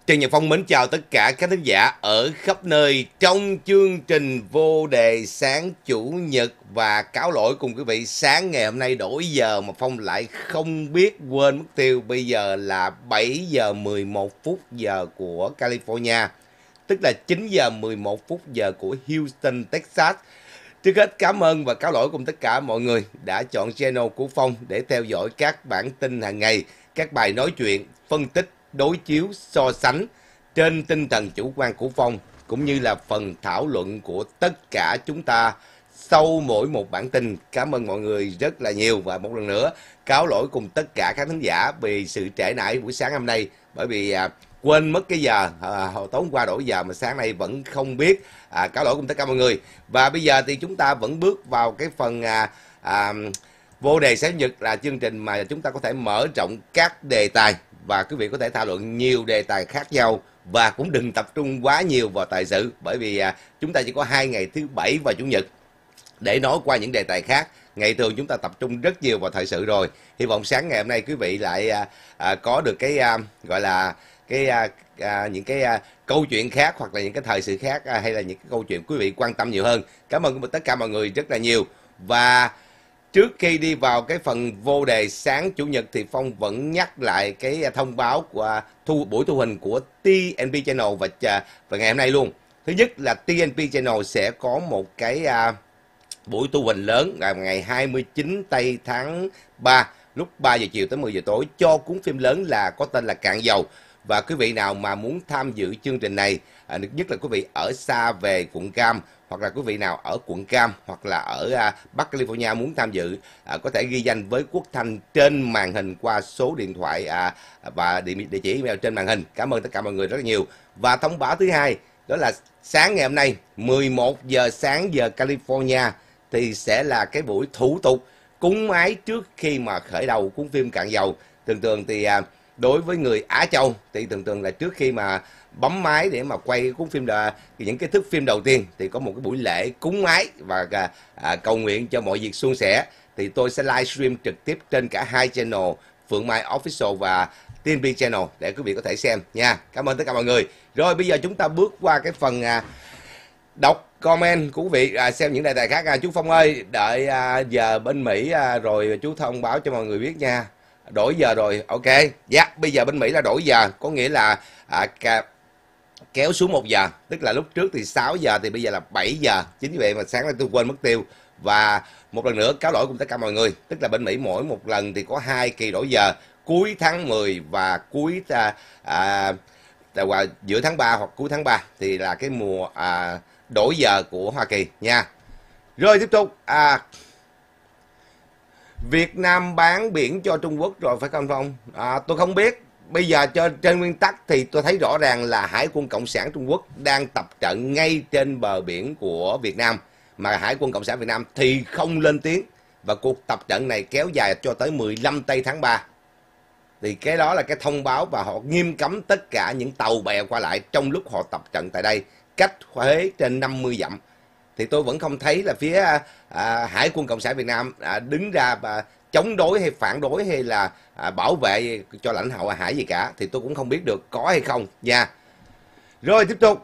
Trần Nhật Phong mến chào tất cả các thính giả ở khắp nơi trong chương trình vô đề sáng chủ nhật. Và cáo lỗi cùng quý vị, sáng ngày hôm nay đổi giờ mà Phong lại không biết, quên mất tiêu. Bây giờ là 7 giờ 11 phút giờ của California, tức là 9 giờ 11 phút giờ của Houston, Texas. Trước hết cảm ơn và cáo lỗi cùng tất cả mọi người đã chọn channel của Phong để theo dõi các bản tin hàng ngày, các bài nói chuyện, phân tích, đối chiếu, so sánh trên tinh thần chủ quan của Phong, cũng như là phần thảo luận của tất cả chúng ta sau mỗi một bản tin. Cảm ơn mọi người rất là nhiều, và một lần nữa cáo lỗi cùng tất cả các khán giả vì sự trễ nải buổi sáng hôm nay, bởi vì quên mất cái giờ, tối hôm qua đổi giờ mà sáng nay vẫn không biết. Cáo lỗi cùng tất cả mọi người. Và bây giờ thì chúng ta vẫn bước vào cái phần vô đề sáng nhật, là chương trình mà chúng ta có thể mở rộng các đề tài và quý vị có thể thảo luận nhiều đề tài khác nhau, và cũng đừng tập trung quá nhiều vào thời sự, bởi vì chúng ta chỉ có 2 ngày thứ Bảy và Chủ nhật để nói qua những đề tài khác. Ngày thường chúng ta tập trung rất nhiều vào thời sự rồi. Hy vọng sáng ngày hôm nay quý vị lại có được cái gọi là những cái câu chuyện khác, hoặc là những cái thời sự khác, hay là những cái câu chuyện quý vị quan tâm nhiều hơn. Cảm ơn tất cả mọi người rất là nhiều. Và trước khi đi vào cái phần vô đề sáng chủ nhật thì Phong vẫn nhắc lại cái thông báo của buổi thu hình của TNP Channel và ngày hôm nay luôn. Thứ nhất là TNP Channel sẽ có một cái buổi thu hình lớn là ngày 29 tây tháng 3 lúc 3 giờ chiều tới 10 giờ tối cho cuốn phim lớn là có tên là Cạn Dầu. Và quý vị nào mà muốn tham dự chương trình này, nhất là quý vị ở xa về quận Cam, hoặc là quý vị nào ở quận Cam hoặc là ở Bắc California muốn tham dự, có thể ghi danh với Quốc Thanh trên màn hình qua số điện thoại và địa chỉ email trên màn hình. Cảm ơn tất cả mọi người rất là nhiều. Và thông báo thứ hai đó là sáng ngày hôm nay 11 giờ sáng giờ California thì sẽ là cái buổi thủ tục cúng máy trước khi mà khởi đầu cuốn phim Cạn Dầu. Thường thì đối với người Á Châu thì thường là trước khi mà bấm máy để mà quay cuốn phim, những cái thước phim đầu tiên thì có một cái buổi lễ cúng máy và cầu nguyện cho mọi việc suôn sẻ. Thì tôi sẽ livestream trực tiếp trên cả hai channel, Phượng Mai Official và TNP Channel, để quý vị có thể xem nha. Cảm ơn tất cả mọi người. Rồi bây giờ chúng ta bước qua cái phần đọc comment của quý vị, xem những đề tài khác. Chú Phong ơi, đợi giờ bên Mỹ rồi chú thông báo cho mọi người biết nha. Đổi giờ rồi, ok. Dạ, bây giờ bên Mỹ là đổi giờ, có nghĩa là kéo xuống 1 giờ. Tức là lúc trước thì 6 giờ thì bây giờ là 7 giờ. Chính vì vậy mà sáng nay tôi quên mất tiêu. Và một lần nữa cáo lỗi cùng tất cả mọi người. Tức là bên Mỹ mỗi một lần thì có 2 kỳ đổi giờ, cuối tháng 10 và cuối giữa tháng 3 hoặc cuối tháng 3 thì là cái mùa đổi giờ của Hoa Kỳ nha. Rồi tiếp tục, Việt Nam bán biển cho Trung Quốc rồi phải không Phong? Tôi không biết. Bây giờ trên nguyên tắc thì tôi thấy rõ ràng là Hải quân Cộng sản Trung Quốc đang tập trận ngay trên bờ biển của Việt Nam, mà Hải quân Cộng sản Việt Nam thì không lên tiếng. Và cuộc tập trận này kéo dài cho tới 15 tây tháng 3. Thì cái đó là cái thông báo, và họ nghiêm cấm tất cả những tàu bè qua lại trong lúc họ tập trận tại đây, cách Huế trên 50 dặm. Thì tôi vẫn không thấy là phía Hải quân Cộng sản Việt Nam đứng ra và chống đối hay phản đối hay là bảo vệ cho lãnh thổ hải gì cả. Thì tôi cũng không biết được có hay không nha. Rồi tiếp tục,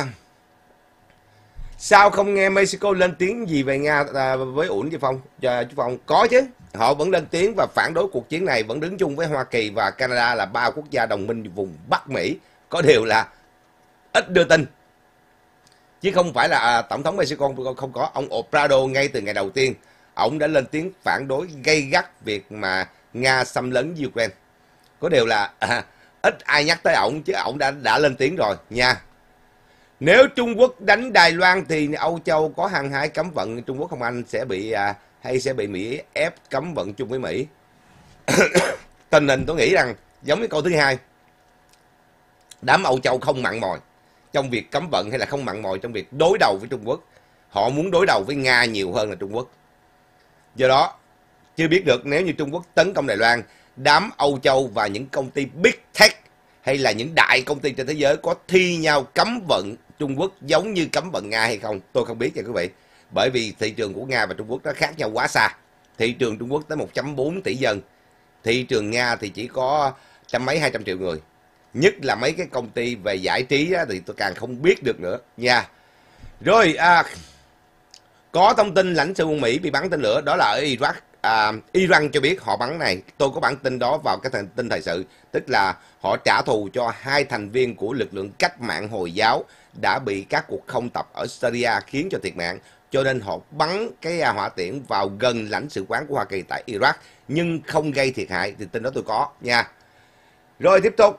sao không nghe Mexico lên tiếng gì về Nga với ủn chứ Phong? Chú Phong, có chứ. Họ vẫn lên tiếng và phản đối cuộc chiến này, vẫn đứng chung với Hoa Kỳ và Canada là 3 quốc gia đồng minh vùng Bắc Mỹ. Có điều là ít đưa tin, chứ không phải là Tổng thống Mexico không có. Ông Obrador ngay từ ngày đầu tiên, ông đã lên tiếng phản đối gay gắt việc mà Nga xâm lấn Ukraine. Có điều là ít ai nhắc tới ổng, chứ ổng đã lên tiếng rồi nha. Nếu Trung Quốc đánh Đài Loan thì Âu Châu có hăng hái cấm vận Trung Quốc không anh? Sẽ bị Mỹ ép cấm vận chung với Mỹ? Tình hình tôi nghĩ rằng giống như câu thứ hai, đám Âu Châu không mặn mòi trong việc cấm vận hay là không mặn mòi trong việc đối đầu với Trung Quốc. Họ muốn đối đầu với Nga nhiều hơn là Trung Quốc. Do đó, chưa biết được nếu như Trung Quốc tấn công Đài Loan, đám Âu Châu và những công ty Big Tech hay là những đại công ty trên thế giới có thi nhau cấm vận Trung Quốc giống như cấm vận Nga hay không? Tôi không biết nha quý vị. Bởi vì thị trường của Nga và Trung Quốc nó khác nhau quá xa. Thị trường Trung Quốc tới 1.4 tỷ dân. Thị trường Nga thì chỉ có trăm mấy 200 triệu người. Nhất là mấy cái công ty về giải trí á, thì tôi càng không biết được nữa nha. Rồi có thông tin lãnh sự quân Mỹ bị bắn tên lửa, đó là ở Iraq. Iran cho biết họ bắn này, tôi có bản tin đó vào cái tin thời sự, tức là họ trả thù cho 2 thành viên của lực lượng cách mạng Hồi giáo đã bị các cuộc không tập ở Syria khiến cho thiệt mạng, cho nên họ bắn cái hỏa tiễn vào gần lãnh sự quán của Hoa Kỳ tại Iraq nhưng không gây thiệt hại, thì tin đó tôi có nha. Rồi tiếp tục,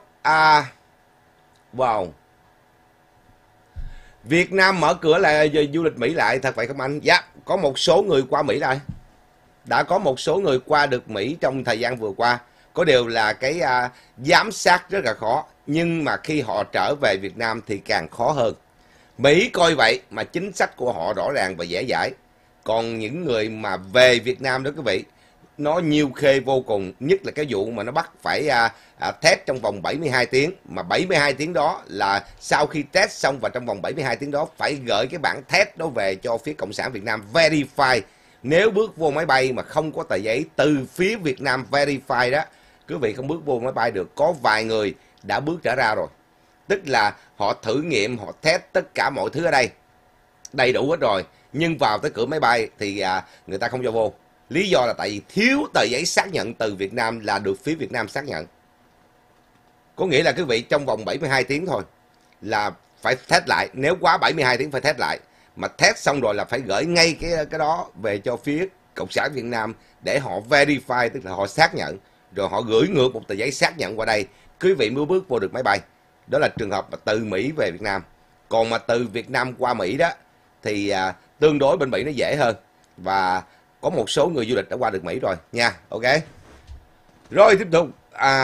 wow, Việt Nam mở cửa lại du lịch Mỹ lại, thật vậy không anh? Dạ, có một số người qua Mỹ rồi. Đã có một số người qua được Mỹ trong thời gian vừa qua. Có điều là cái giám sát rất là khó. Nhưng mà khi họ trở về Việt Nam thì càng khó hơn. Mỹ coi vậy mà chính sách của họ rõ ràng và dễ dãi. Còn những người mà về Việt Nam đó quý vị, nó nhiều khê vô cùng. Nhất là cái vụ mà nó bắt phải test trong vòng 72 tiếng. Mà 72 tiếng đó là sau khi test xong và trong vòng 72 tiếng đó phải gửi cái bản test đó về cho phía Cộng sản Việt Nam verify. Nếu bước vô máy bay mà không có tờ giấy từ phía Việt Nam verify đó, quý vị không bước vô máy bay được. Có vài người đã bước trở ra rồi. Tức là họ thử nghiệm, họ test tất cả mọi thứ ở đây, đầy đủ hết rồi. Nhưng vào tới cửa máy bay thì người ta không cho vô. Lý do là tại vì thiếu tờ giấy xác nhận từ Việt Nam là được phía Việt Nam xác nhận. Có nghĩa là quý vị trong vòng 72 tiếng thôi là phải test lại. Nếu quá 72 tiếng phải test lại. Mà test xong rồi là phải gửi ngay cái đó về cho phía Cộng sản Việt Nam để họ verify, tức là họ xác nhận. Rồi họ gửi ngược một tờ giấy xác nhận qua đây, quý vị mới bước vô được máy bay. Đó là trường hợp mà từ Mỹ về Việt Nam. Còn mà từ Việt Nam qua Mỹ đó thì tương đối bên Mỹ nó dễ hơn. Và có một số người du lịch đã qua được Mỹ rồi nha. Ok. Rồi tiếp tục.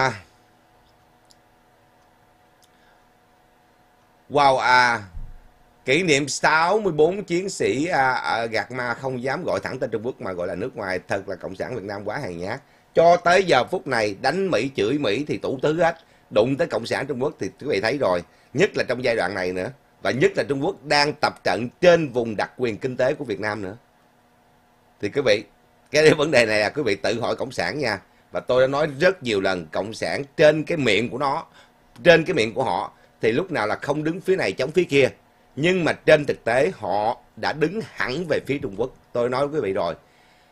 Wow, kỷ niệm 64 chiến sĩ gạt ma không dám gọi thẳng tên Trung Quốc mà gọi là nước ngoài. Thật là Cộng sản Việt Nam quá hèn nhát. Cho tới giờ phút này đánh Mỹ, chửi Mỹ thì tủ tứ hết. Đụng tới Cộng sản Trung Quốc thì quý vị thấy rồi. Nhất là trong giai đoạn này nữa. Và nhất là Trung Quốc đang tập trận trên vùng đặc quyền kinh tế của Việt Nam nữa. Thì quý vị, cái vấn đề này là quý vị tự hỏi Cộng sản nha. Và tôi đã nói rất nhiều lần, Cộng sản trên cái miệng của nó, trên cái miệng của họ thì lúc nào là không đứng phía này chống phía kia. Nhưng mà trên thực tế họ đã đứng hẳn về phía Trung Quốc. Tôi nói với quý vị rồi.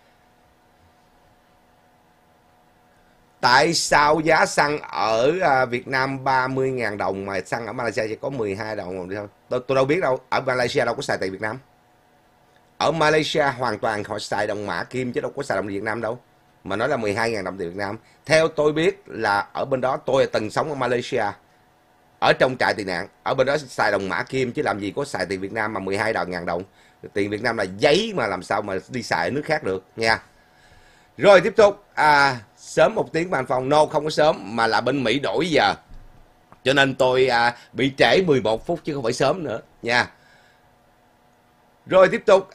Tại sao giá xăng ở Việt Nam 30.000 đồng mà xăng ở Malaysia chỉ có 12 đồng thôi? Tôi đâu biết đâu. Ở Malaysia đâu có xài tiền Việt Nam. Ở Malaysia hoàn toàn họ xài đồng mã kim chứ đâu có xài đồng Việt Nam đâu. Mà nói là 12.000 đồng tiền Việt Nam. Theo tôi biết là ở bên đó, tôi từng sống ở Malaysia, ở trong trại tị nạn, ở bên đó xài đồng mã kim chứ làm gì có xài tiền Việt Nam mà 12.000 đồng. Tiền Việt Nam là giấy mà làm sao mà đi xài ở nước khác được nha. Rồi tiếp tục, sớm 1 tiếng mà anh Phong. No, không có sớm mà là bên Mỹ đổi giờ. Cho nên tôi bị trễ 11 phút chứ không phải sớm nữa nha. Rồi tiếp tục,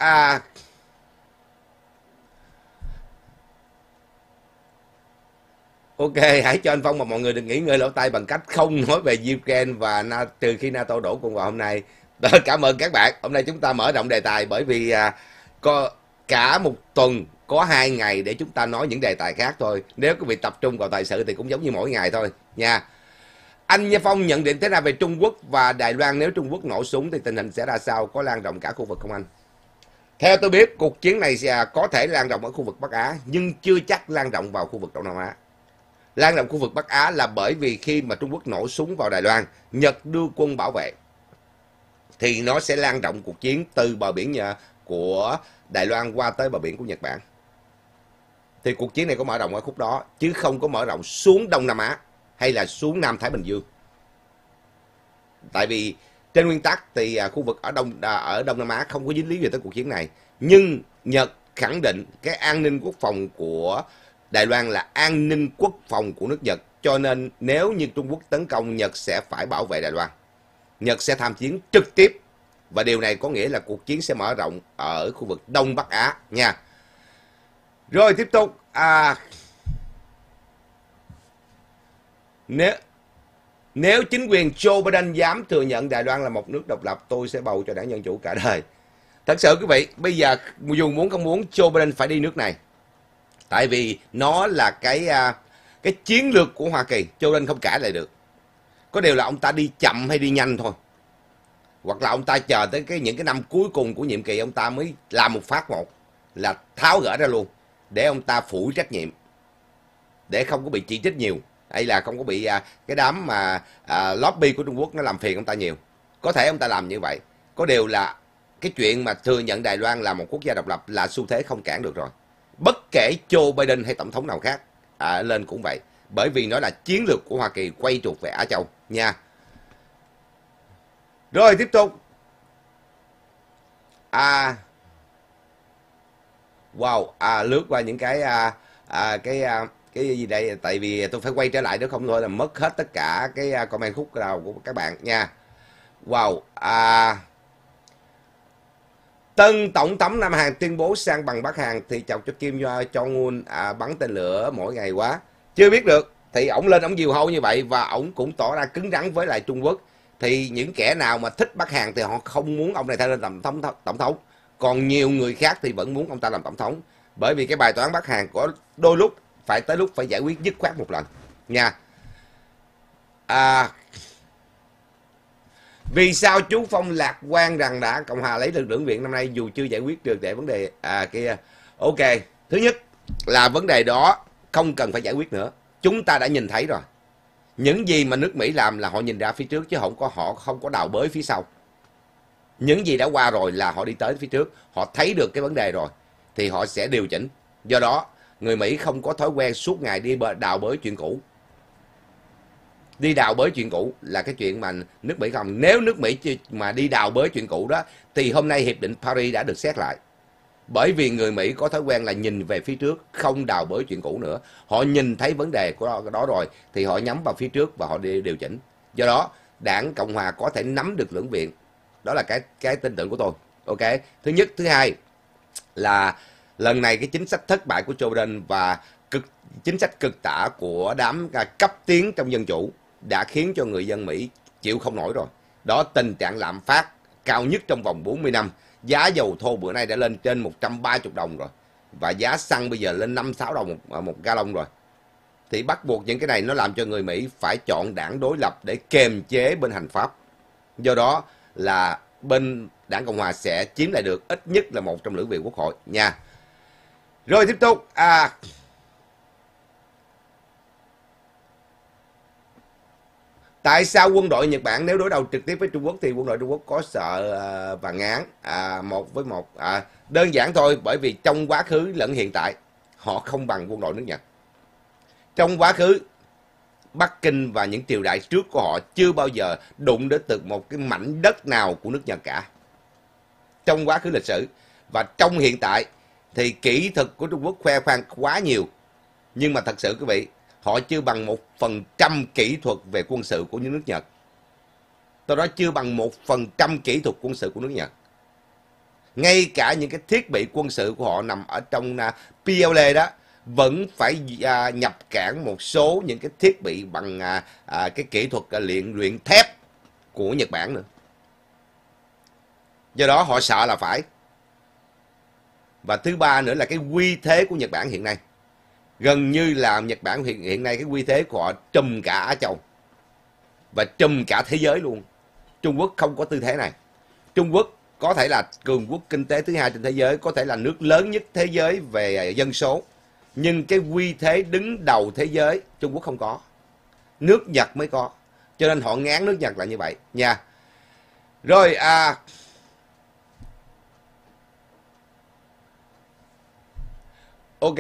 ok, hãy cho anh Phong và mọi người đừng nghỉ ngơi lỗ tai bằng cách không nói về Ukraine và trừ khi NATO đổ quân vào hôm nay. Cảm ơn các bạn. Hôm nay chúng ta mở rộng đề tài bởi vì có cả một tuần có 2 ngày để chúng ta nói những đề tài khác thôi. Nếu quý vị tập trung vào thời sự thì cũng giống như mỗi ngày thôi nha. Anh Nha Phong nhận định thế nào về Trung Quốc và Đài Loan? Nếu Trung Quốc nổ súng thì tình hình sẽ ra sao? Có lan rộng cả khu vực không anh? Theo tôi biết, cuộc chiến này có thể lan rộng ở khu vực Bắc Á, nhưng chưa chắc lan rộng vào khu vực Đông Nam Á. Lan rộng khu vực Bắc Á là bởi vì khi mà Trung Quốc nổ súng vào Đài Loan, Nhật đưa quân bảo vệ, thì nó sẽ lan rộng cuộc chiến từ bờ biển của Đài Loan qua tới bờ biển của Nhật Bản. Thì cuộc chiến này có mở rộng ở khúc đó, chứ không có mở rộng xuống Đông Nam Á hay là xuống Nam Thái Bình Dương. Tại vì trên nguyên tắc thì khu vực ở Đông Nam Á không có dính líu gì tới cuộc chiến này. Nhưng Nhật khẳng định cái an ninh quốc phòng của Đài Loan là an ninh quốc phòng của nước Nhật. Cho nên nếu như Trung Quốc tấn công, Nhật sẽ phải bảo vệ Đài Loan. Nhật sẽ tham chiến trực tiếp. Và điều này có nghĩa là cuộc chiến sẽ mở rộng ở khu vực Đông Bắc Á nha. Rồi tiếp tục. Nếu chính quyền Joe Biden dám thừa nhận Đài Loan là một nước độc lập, tôi sẽ bầu cho đảng Dân Chủ cả đời. Thật sự quý vị, bây giờ dù muốn không muốn, Joe Biden phải đi nước này. Tại vì nó là cái chiến lược của Hoa Kỳ, Joe Biden không cãi lại được. Có điều là ông ta đi chậm hay đi nhanh thôi. Hoặc là ông ta chờ tới những cái năm cuối cùng của nhiệm kỳ ông ta mới làm một phát một, là tháo gỡ ra luôn, để ông ta phủi trách nhiệm, để không có bị chỉ trích nhiều, hay là không có bị cái đám mà lobby của Trung Quốc nó làm phiền ông ta nhiều. Có thể ông ta làm như vậy. Có điều là cái chuyện mà thừa nhận Đài Loan là một quốc gia độc lập là xu thế không cản được rồi. Bất kể Joe Biden hay tổng thống nào khác lên cũng vậy. Bởi vì nó là chiến lược của Hoa Kỳ quay chuột về Á Châu nha. Rồi tiếp tục. Wow, lướt qua những cái gì đây, tại vì tôi phải quay trở lại, nếu không thôi là mất hết tất cả cái comment khúc đầu của các bạn nha. Wow, tân tổng thống Nam Hàn tuyên bố sang bằng Bắc Hàn thì chọc cho Kim Jong-un bắn tên lửa mỗi ngày quá. Chưa biết được, thì ổng lên ổng diều hâu như vậy và ổng cũng tỏ ra cứng rắn với lại Trung Quốc. Thì những kẻ nào mà thích Bắc Hàn thì họ không muốn ông này thay lên làm tổng thống. Còn nhiều người khác thì vẫn muốn ông ta làm tổng thống. Bởi vì cái bài toán Bắc Hàn có đôi lúc tới lúc phải giải quyết dứt khoát một lần nha. Vì sao chú Phong lạc quan rằng đã Cộng hòa lấy được lưỡng viện năm nay dù chưa giải quyết được để vấn đề kia? Ok, thứ nhất là vấn đề đó không cần phải giải quyết nữa. Chúng ta đã nhìn thấy rồi. Những gì mà nước Mỹ làm là họ nhìn ra phía trước, chứ họ không có đào bới phía sau. Những gì đã qua rồi là họ đi tới phía trước, họ thấy được cái vấn đề rồi thì họ sẽ điều chỉnh. Do đó người Mỹ không có thói quen suốt ngày đi đào bới chuyện cũ. Đi đào bới chuyện cũ là cái chuyện mà nước Mỹ không. Nếu nước Mỹ mà đi đào bới chuyện cũ đó thì hôm nay Hiệp định Paris đã được xét lại. Bởi vì người Mỹ có thói quen là nhìn về phía trước, không đào bới chuyện cũ nữa. Họ nhìn thấy vấn đề của đó rồi thì họ nhắm vào phía trước và họ điều chỉnh. Do đó đảng Cộng hòa có thể nắm được lưỡng viện. Đó là cái tin tưởng của tôi. Ok. Thứ nhất. Thứ hai là lần này cái chính sách thất bại của Joe Biden và chính sách cực tả của đám cấp tiến trong dân chủ đã khiến cho người dân Mỹ chịu không nổi rồi. Đó, tình trạng lạm phát cao nhất trong vòng 40 năm. Giá dầu thô bữa nay đã lên trên 130 đồng rồi. Và giá xăng bây giờ lên 5-6 đồng một gallon rồi. Thì bắt buộc những cái này nó làm cho người Mỹ phải chọn đảng đối lập để kiềm chế bên hành pháp. Do đó là bên đảng Cộng hòa sẽ chiếm lại được ít nhất là một trong lưỡng viện quốc hội nha. Rồi tiếp tục. Tại sao quân đội Nhật Bản nếu đối đầu trực tiếp với Trung Quốc thì quân đội Trung Quốc có sợ và ngán? Một với một. Đơn giản thôi, bởi vì trong quá khứ lẫn hiện tại họ không bằng quân đội nước Nhật. Trong quá khứ, Bắc Kinh và những triều đại trước của họ chưa bao giờ đụng đến từ một cái mảnh đất nào của nước Nhật cả. Trong quá khứ lịch sử. Và trong hiện tại thì kỹ thuật của Trung Quốc khoe khoang quá nhiều. Nhưng mà thật sự quý vị, họ chưa bằng 1% kỹ thuật về quân sự của những nước Nhật. Tôi nói chưa bằng 1% kỹ thuật quân sự của nước Nhật. Ngay cả những cái thiết bị quân sự của họ nằm ở trong PLA đó vẫn phải nhập cảng một số những cái thiết bị bằng cái kỹ thuật luyện thép của Nhật Bản nữa. Do đó họ sợ là phải. Và thứ ba nữa là cái uy thế của Nhật Bản hiện nay. Gần như là Nhật Bản hiện nay cái uy thế của họ trùm cả Á Châu và trùm cả thế giới luôn. Trung Quốc không có tư thế này. Trung Quốc có thể là cường quốc kinh tế thứ hai trên thế giới, có thể là nước lớn nhất thế giới về dân số, nhưng cái uy thế đứng đầu thế giới Trung Quốc không có. Nước Nhật mới có. Cho nên họ ngán nước Nhật là như vậy nha. Rồi ok,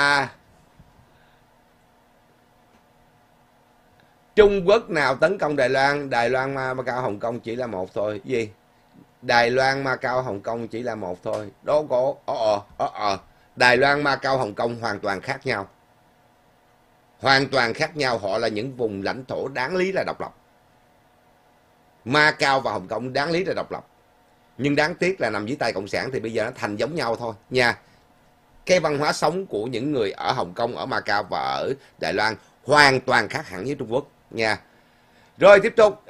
Trung Quốc nào tấn công Đài Loan? Đài Loan, Macau, Hồng Kông chỉ là một thôi. Gì? Đài Loan, Macau, Hồng Kông chỉ là một thôi. Đó có. Đài Loan, Macau, Hồng Kông hoàn toàn khác nhau. Hoàn toàn khác nhau. Họ là những vùng lãnh thổ đáng lý là độc lập. Macau và Hồng Kông đáng lý là độc lập. Nhưng đáng tiếc là nằm dưới tay Cộng sản thì bây giờ nó thành giống nhau thôi nha. Cái văn hóa sống của những người ở Hồng Kông, ở Macau và ở Đài Loan hoàn toàn khác hẳn với Trung Quốc nha. Rồi tiếp tục.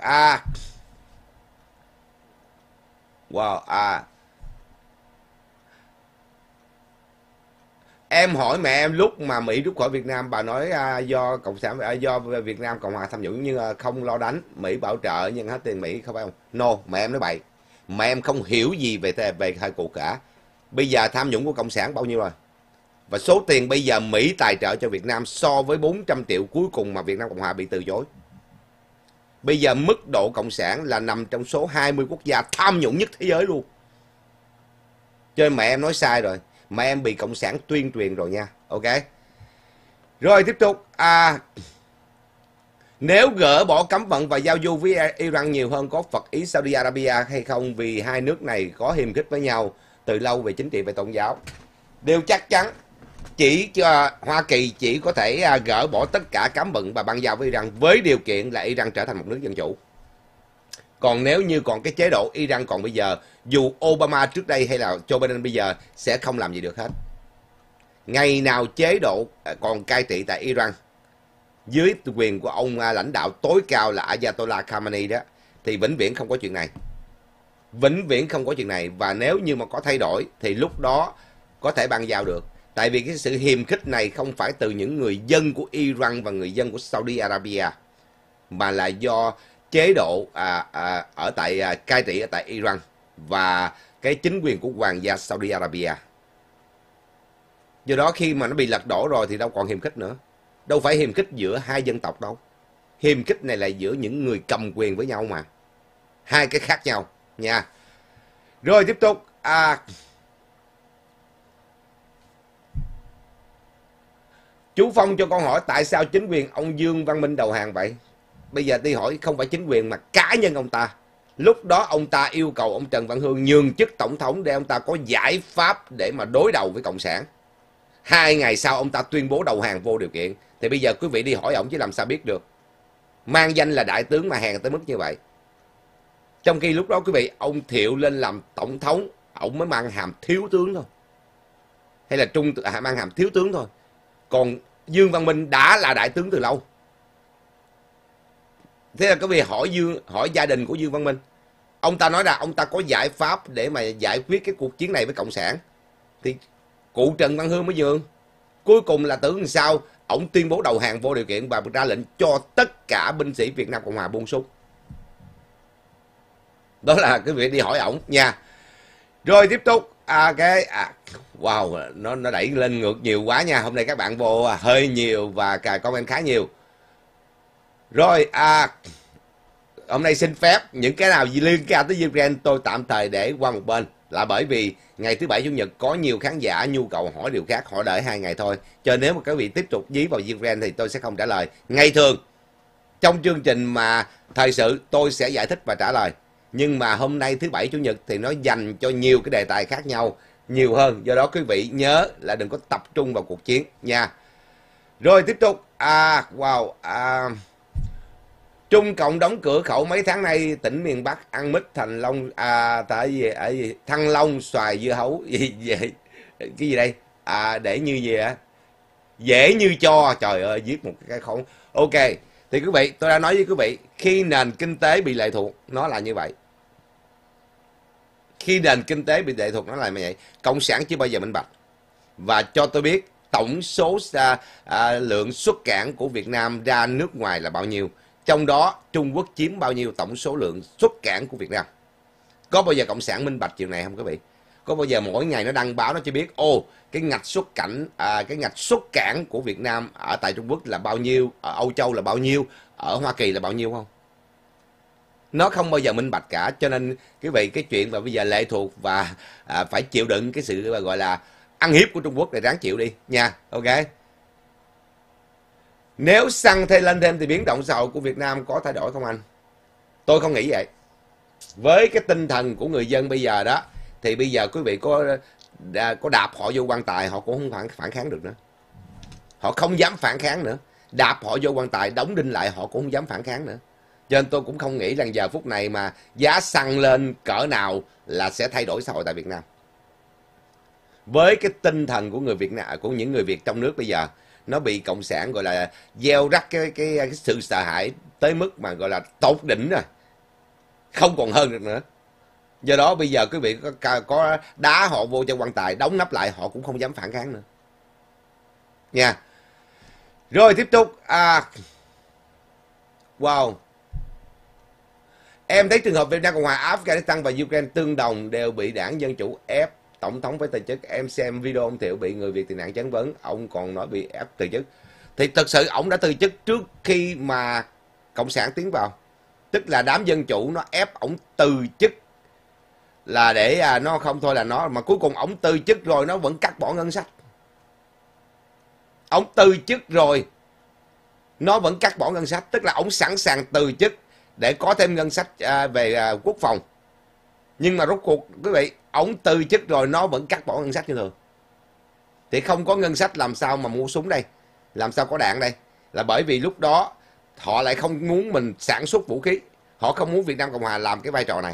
Em hỏi mẹ em lúc mà Mỹ rút khỏi Việt Nam, bà nói do cộng sản do Việt Nam Cộng hòa tham nhũng nhưng không lo đánh, Mỹ bảo trợ nhưng hết tiền Mỹ, không phải không? No, mẹ em nói bậy. Mẹ em không hiểu gì về thời cuộc cả. Bây giờ tham nhũng của cộng sản bao nhiêu rồi? Và số tiền bây giờ Mỹ tài trợ cho Việt Nam so với 400 triệu cuối cùng mà Việt Nam Cộng hòa bị từ chối. Bây giờ mức độ cộng sản là nằm trong số 20 quốc gia tham nhũng nhất thế giới luôn. Cho nên mẹ em nói sai rồi. Mẹ em bị cộng sản tuyên truyền rồi nha. Ok. Rồi tiếp tục. Nếu gỡ bỏ cấm vận và giao du với Iran nhiều hơn, có phật ý Saudi Arabia hay không? Vì hai nước này có hiềm khích với nhau từ lâu về chính trị và tôn giáo. Điều chắc chắn chỉ Hoa Kỳ chỉ có thể gỡ bỏ tất cả cấm vận và băng giao với Iran với điều kiện là Iran trở thành một nước dân chủ. Còn nếu như còn cái chế độ Iran còn bây giờ, dù Obama trước đây hay là Joe Biden bây giờ sẽ không làm gì được hết. Ngày nào chế độ còn cai trị tại Iran dưới quyền của ông lãnh đạo tối cao là Ayatollah Khamenei đó, thì vĩnh viễn không có chuyện này. Vĩnh viễn không có chuyện này. Và nếu như mà có thay đổi thì lúc đó có thể băng giao được. Tại vì cái sự hiềm khích này không phải từ những người dân của Iran và người dân của Saudi Arabia, mà là do chế độ ở tại cai trị ở tại Iran và cái chính quyền của hoàng gia Saudi Arabia. Do đó khi mà nó bị lật đổ rồi thì đâu còn hiềm khích nữa. Đâu phải hiềm khích giữa hai dân tộc đâu. Hiềm khích này là giữa những người cầm quyền với nhau mà. Hai cái khác nhau nha. Rồi tiếp tục. Chú Phong cho con hỏi tại sao chính quyền ông Dương Văn Minh đầu hàng vậy? Bây giờ tôi hỏi không phải chính quyền mà cá nhân ông ta. Lúc đó ông ta yêu cầu ông Trần Văn Hương nhường chức tổng thống để ông ta có giải pháp để mà đối đầu với Cộng sản. 2 ngày sau ông ta tuyên bố đầu hàng vô điều kiện. Thì bây giờ quý vị đi hỏi ông chứ làm sao biết được. Mang danh là đại tướng mà hèn tới mức như vậy. Trong khi lúc đó quý vị, ông Thiệu lên làm tổng thống, ông mới mang hàm thiếu tướng thôi. Hay là mang hàm thiếu tướng thôi. Còn Dương Văn Minh đã là đại tướng từ lâu. Thế là quý vị hỏi gia đình của Dương Văn Minh. Ông ta nói là ông ta có giải pháp để mà giải quyết cái cuộc chiến này với Cộng sản. Thì cụ Trần Văn Hương mới nhường. Cuối cùng là tưởng sao ông tuyên bố đầu hàng vô điều kiện và ra lệnh cho tất cả binh sĩ Việt Nam Cộng Hòa buông súng. Đó là cái việc đi hỏi ổng nha. Rồi tiếp tục. Wow, nó đẩy lên ngược nhiều quá nha. Hôm nay các bạn vô hơi nhiều và comment khá nhiều. Rồi hôm nay xin phép những cái nào liên quan tới Ukraine tôi tạm thời để qua một bên, là bởi vì ngày thứ Bảy Chủ nhật có nhiều khán giả nhu cầu hỏi điều khác, họ đợi 2 ngày thôi. Cho nếu mà các vị tiếp tục dí vào Ukraine thì tôi sẽ không trả lời. Ngày thường trong chương trình mà thời sự tôi sẽ giải thích và trả lời. Nhưng mà hôm nay thứ Bảy Chủ nhật thì nó dành cho nhiều cái đề tài khác nhau nhiều hơn. Do đó quý vị nhớ là đừng có tập trung vào cuộc chiến nha. Rồi tiếp tục. Trung Cộng đóng cửa khẩu mấy tháng nay, tỉnh miền Bắc ăn mít thành long Thăng Long, xoài, dưa hấu cái gì đây? Để như gì ạ? Dễ như cho. Trời ơi, viết một cái khổng. Ok, thì quý vị, tôi đã nói với quý vị, khi nền kinh tế bị lệ thuộc nó là như vậy. Khi nền kinh tế bị lệ thuộc nó là như vậy. Cộng sản chưa bao giờ minh bạch. Và cho tôi biết tổng số lượng xuất cảng của Việt Nam ra nước ngoài là bao nhiêu. Trong đó Trung Quốc chiếm bao nhiêu tổng số lượng xuất cảng của Việt Nam. Có bao giờ Cộng sản minh bạch chuyện này không quý vị? Có bao giờ mỗi ngày nó đăng báo nó chỉ biết cái ngạch xuất cảng của Việt Nam ở tại Trung Quốc là bao nhiêu, ở Âu Châu là bao nhiêu, ở Hoa Kỳ là bao nhiêu không? Nó không bao giờ minh bạch cả. Cho nên quý vị, cái chuyện mà bây giờ lệ thuộc và phải chịu đựng cái sự gọi là ăn hiếp của Trung Quốc này, ráng chịu đi nha. Ok. Nếu xăng lên thêm thì biến động xã hội của Việt Nam có thay đổi không anh? Tôi không nghĩ vậy. Với cái tinh thần của người dân bây giờ đó, thì bây giờ quý vị có đạp họ vô quan tài họ cũng không phản kháng được nữa. Họ không dám phản kháng nữa. Đạp họ vô quan tài đóng đinh lại họ cũng không dám phản kháng nữa. Cho nên tôi cũng không nghĩ rằng giờ phút này mà giá xăng lên cỡ nào là sẽ thay đổi xã hội tại Việt Nam. Với cái tinh thần của người Việt Nam, của những người Việt trong nước bây giờ, nó bị cộng sản gọi là gieo rắc cái sự sợ hãi tới mức mà gọi là tột đỉnh rồi, không còn hơn được nữa. Do đó bây giờ quý vị có đá họ vô trong quan tài đóng nắp lại họ cũng không dám phản kháng nữa. nha. Rồi tiếp tục. Wow. Em thấy trường hợp Việt Nam Cộng hòa, Afghanistan và Ukraine tương đồng, đều bị đảng Dân Chủ ép tổng thống phải từ chức. Em xem video ông Thiệu bị người Việt tị nạn chất vấn, ông còn nói bị ép từ chức. Thì thật sự ông đã từ chức trước khi mà Cộng sản tiến vào. Tức là đám Dân Chủ nó ép ông từ chức, là để nó không thôi là nó, mà cuối cùng ông từ chức rồi nó vẫn cắt bỏ ngân sách. Ông từ chức rồi nó vẫn cắt bỏ ngân sách, tức là ông sẵn sàng từ chức để có thêm ngân sách về quốc phòng. Nhưng mà rốt cuộc quý vị, ông từ chức rồi nó vẫn cắt bỏ ngân sách như thường. Thì không có ngân sách làm sao mà mua súng đây, làm sao có đạn đây? Là bởi vì lúc đó họ lại không muốn mình sản xuất vũ khí, họ không muốn Việt Nam Cộng hòa làm cái vai trò này.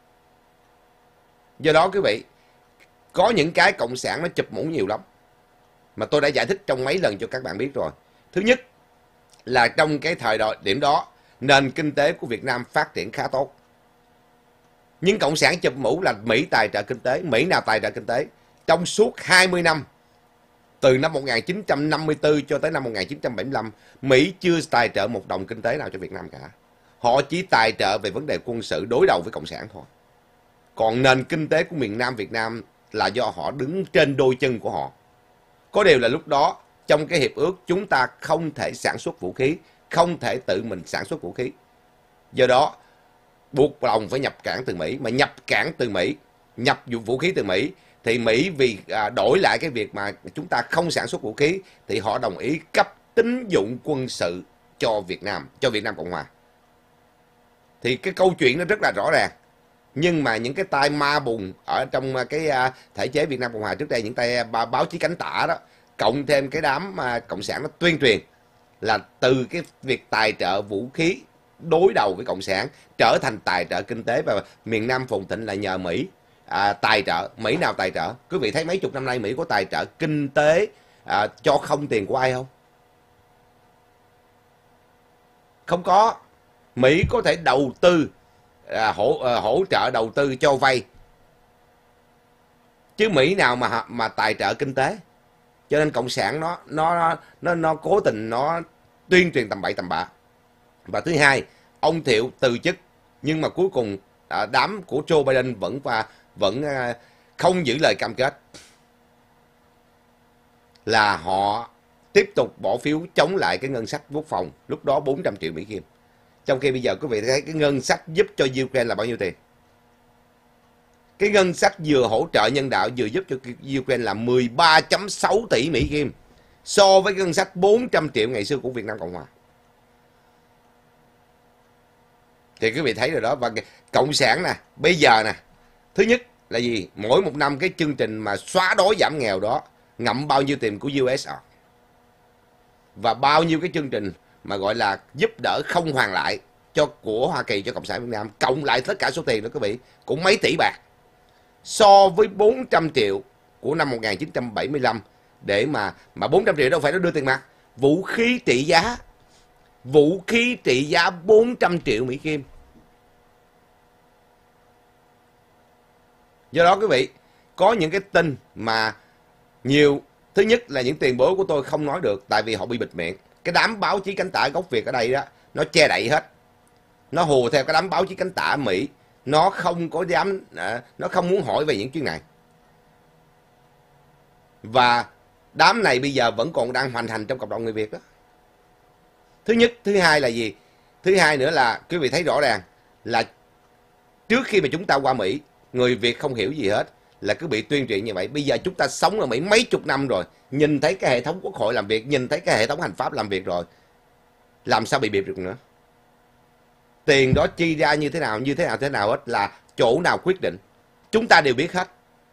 Do đó quý vị, có những cái cộng sản nó chụp mũ nhiều lắm, mà tôi đã giải thích trong mấy lần cho các bạn biết rồi. Thứ nhất là trong cái thời điểm đó, nền kinh tế của Việt Nam phát triển khá tốt. Nhưng cộng sản chụp mũ là Mỹ tài trợ kinh tế. Mỹ nào tài trợ kinh tế? Trong suốt 20 năm, từ năm 1954 cho tới năm 1975, Mỹ chưa tài trợ một đồng kinh tế nào cho Việt Nam cả. Họ chỉ tài trợ về vấn đề quân sự đối đầu với cộng sản thôi. Còn nền kinh tế của miền Nam Việt Nam là do họ đứng trên đôi chân của họ. Có điều là lúc đó, trong cái hiệp ước, chúng ta không thể sản xuất vũ khí, không thể tự mình sản xuất vũ khí. Do đó, buộc lòng phải nhập cảng từ Mỹ. Mà nhập cảng từ Mỹ, nhập vũ khí từ Mỹ, thì Mỹ vì đổi lại cái việc mà chúng ta không sản xuất vũ khí, thì họ đồng ý cấp tín dụng quân sự cho Việt Nam Cộng hòa. Thì cái câu chuyện nó rất là rõ ràng. Nhưng mà những cái tay ma bùng ở trong cái thể chế Việt Nam Cộng hòa trước đây, những tay báo chí cánh tả đó, cộng thêm cái đám cộng sản nó tuyên truyền là từ cái việc tài trợ vũ khí đối đầu với cộng sản trở thành tài trợ kinh tế, và miền Nam phồn thịnh là nhờ Mỹ tài trợ. Mỹ nào tài trợ? Quý vị thấy mấy chục năm nay Mỹ có tài trợ kinh tế cho không tiền của ai không? Không có. Mỹ có thể đầu tư, hỗ trợ đầu tư cho vay, chứ Mỹ nào mà tài trợ kinh tế. Cho nên cộng sản nó cố tình nó tuyên truyền tầm bậy tầm bạ. Và thứ hai, ông Thiệu từ chức, nhưng mà cuối cùng đám của Joe Biden vẫn không giữ lời cam kết, là họ tiếp tục bỏ phiếu chống lại cái ngân sách quốc phòng, lúc đó 400 triệu Mỹ Kim. Trong khi bây giờ quý vị thấy cái ngân sách giúp cho Ukraine là bao nhiêu tiền? Cái ngân sách vừa hỗ trợ nhân đạo vừa giúp cho Ukraine là 13,6 tỷ Mỹ Kim, so với ngân sách 400 triệu ngày xưa của Việt Nam Cộng hòa. Thì quý vị thấy rồi đó. Và cộng sản nè, bây giờ nè, thứ nhất là gì? Mỗi một năm cái chương trình mà xóa đói giảm nghèo đó ngậm bao nhiêu tiền của USR, và bao nhiêu cái chương trình mà gọi là giúp đỡ không hoàn lại của Hoa Kỳ cho cộng sản Việt Nam, cộng lại tất cả số tiền đó quý vị cũng mấy tỷ bạc, so với 400 triệu của năm 1975. Để mà 400 triệu đâu phải nó đưa tiền mặt, vũ khí trị giá 400 triệu Mỹ Kim. Do đó quý vị, có những cái tin mà nhiều, thứ nhất là những tiền bối của tôi không nói được, tại vì họ bị bịt miệng. Cái đám báo chí cánh tả gốc Việt ở đây đó, nó che đậy hết, nó hùa theo cái đám báo chí cánh tả Mỹ, nó không có dám, nó không muốn hỏi về những chuyện này. Và đám này bây giờ vẫn còn đang hoành hành trong cộng đồng người Việt đó. Thứ nhất. Thứ hai là gì? Thứ hai nữa là quý vị thấy rõ ràng là trước khi mà chúng ta qua Mỹ, người Việt không hiểu gì hết, là cứ bị tuyên truyền như vậy. Bây giờ chúng ta sống ở Mỹ mấy chục năm rồi, nhìn thấy cái hệ thống quốc hội làm việc, nhìn thấy cái hệ thống hành pháp làm việc rồi, làm sao bị bịp được nữa? Tiền đó chi ra như thế nào hết, là chỗ nào quyết định, chúng ta đều biết hết.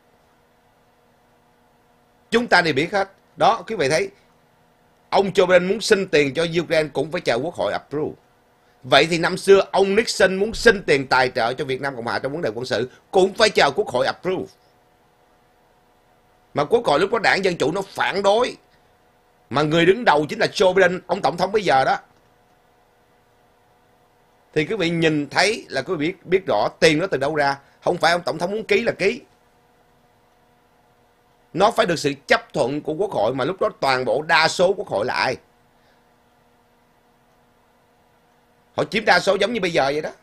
Chúng ta đều biết hết. Đó, quý vị thấy, ông Joe Biden muốn xin tiền cho Ukraine cũng phải chờ quốc hội approve. Vậy thì năm xưa ông Nixon muốn xin tiền tài trợ cho Việt Nam Cộng hòa trong vấn đề quân sự cũng phải chờ quốc hội approve. Mà quốc hội lúc đó đảng Dân Chủ nó phản đối, mà người đứng đầu chính là Joe Biden, ông tổng thống bây giờ đó. Thì quý vị nhìn thấy là quý vị biết rõ tiền nó từ đâu ra. Không phải ông tổng thống muốn ký là ký. Nó phải được sự chấp thuận của Quốc hội, mà lúc đó toàn bộ đa số Quốc hội là ai? Họ chiếm đa số giống như bây giờ vậy đó.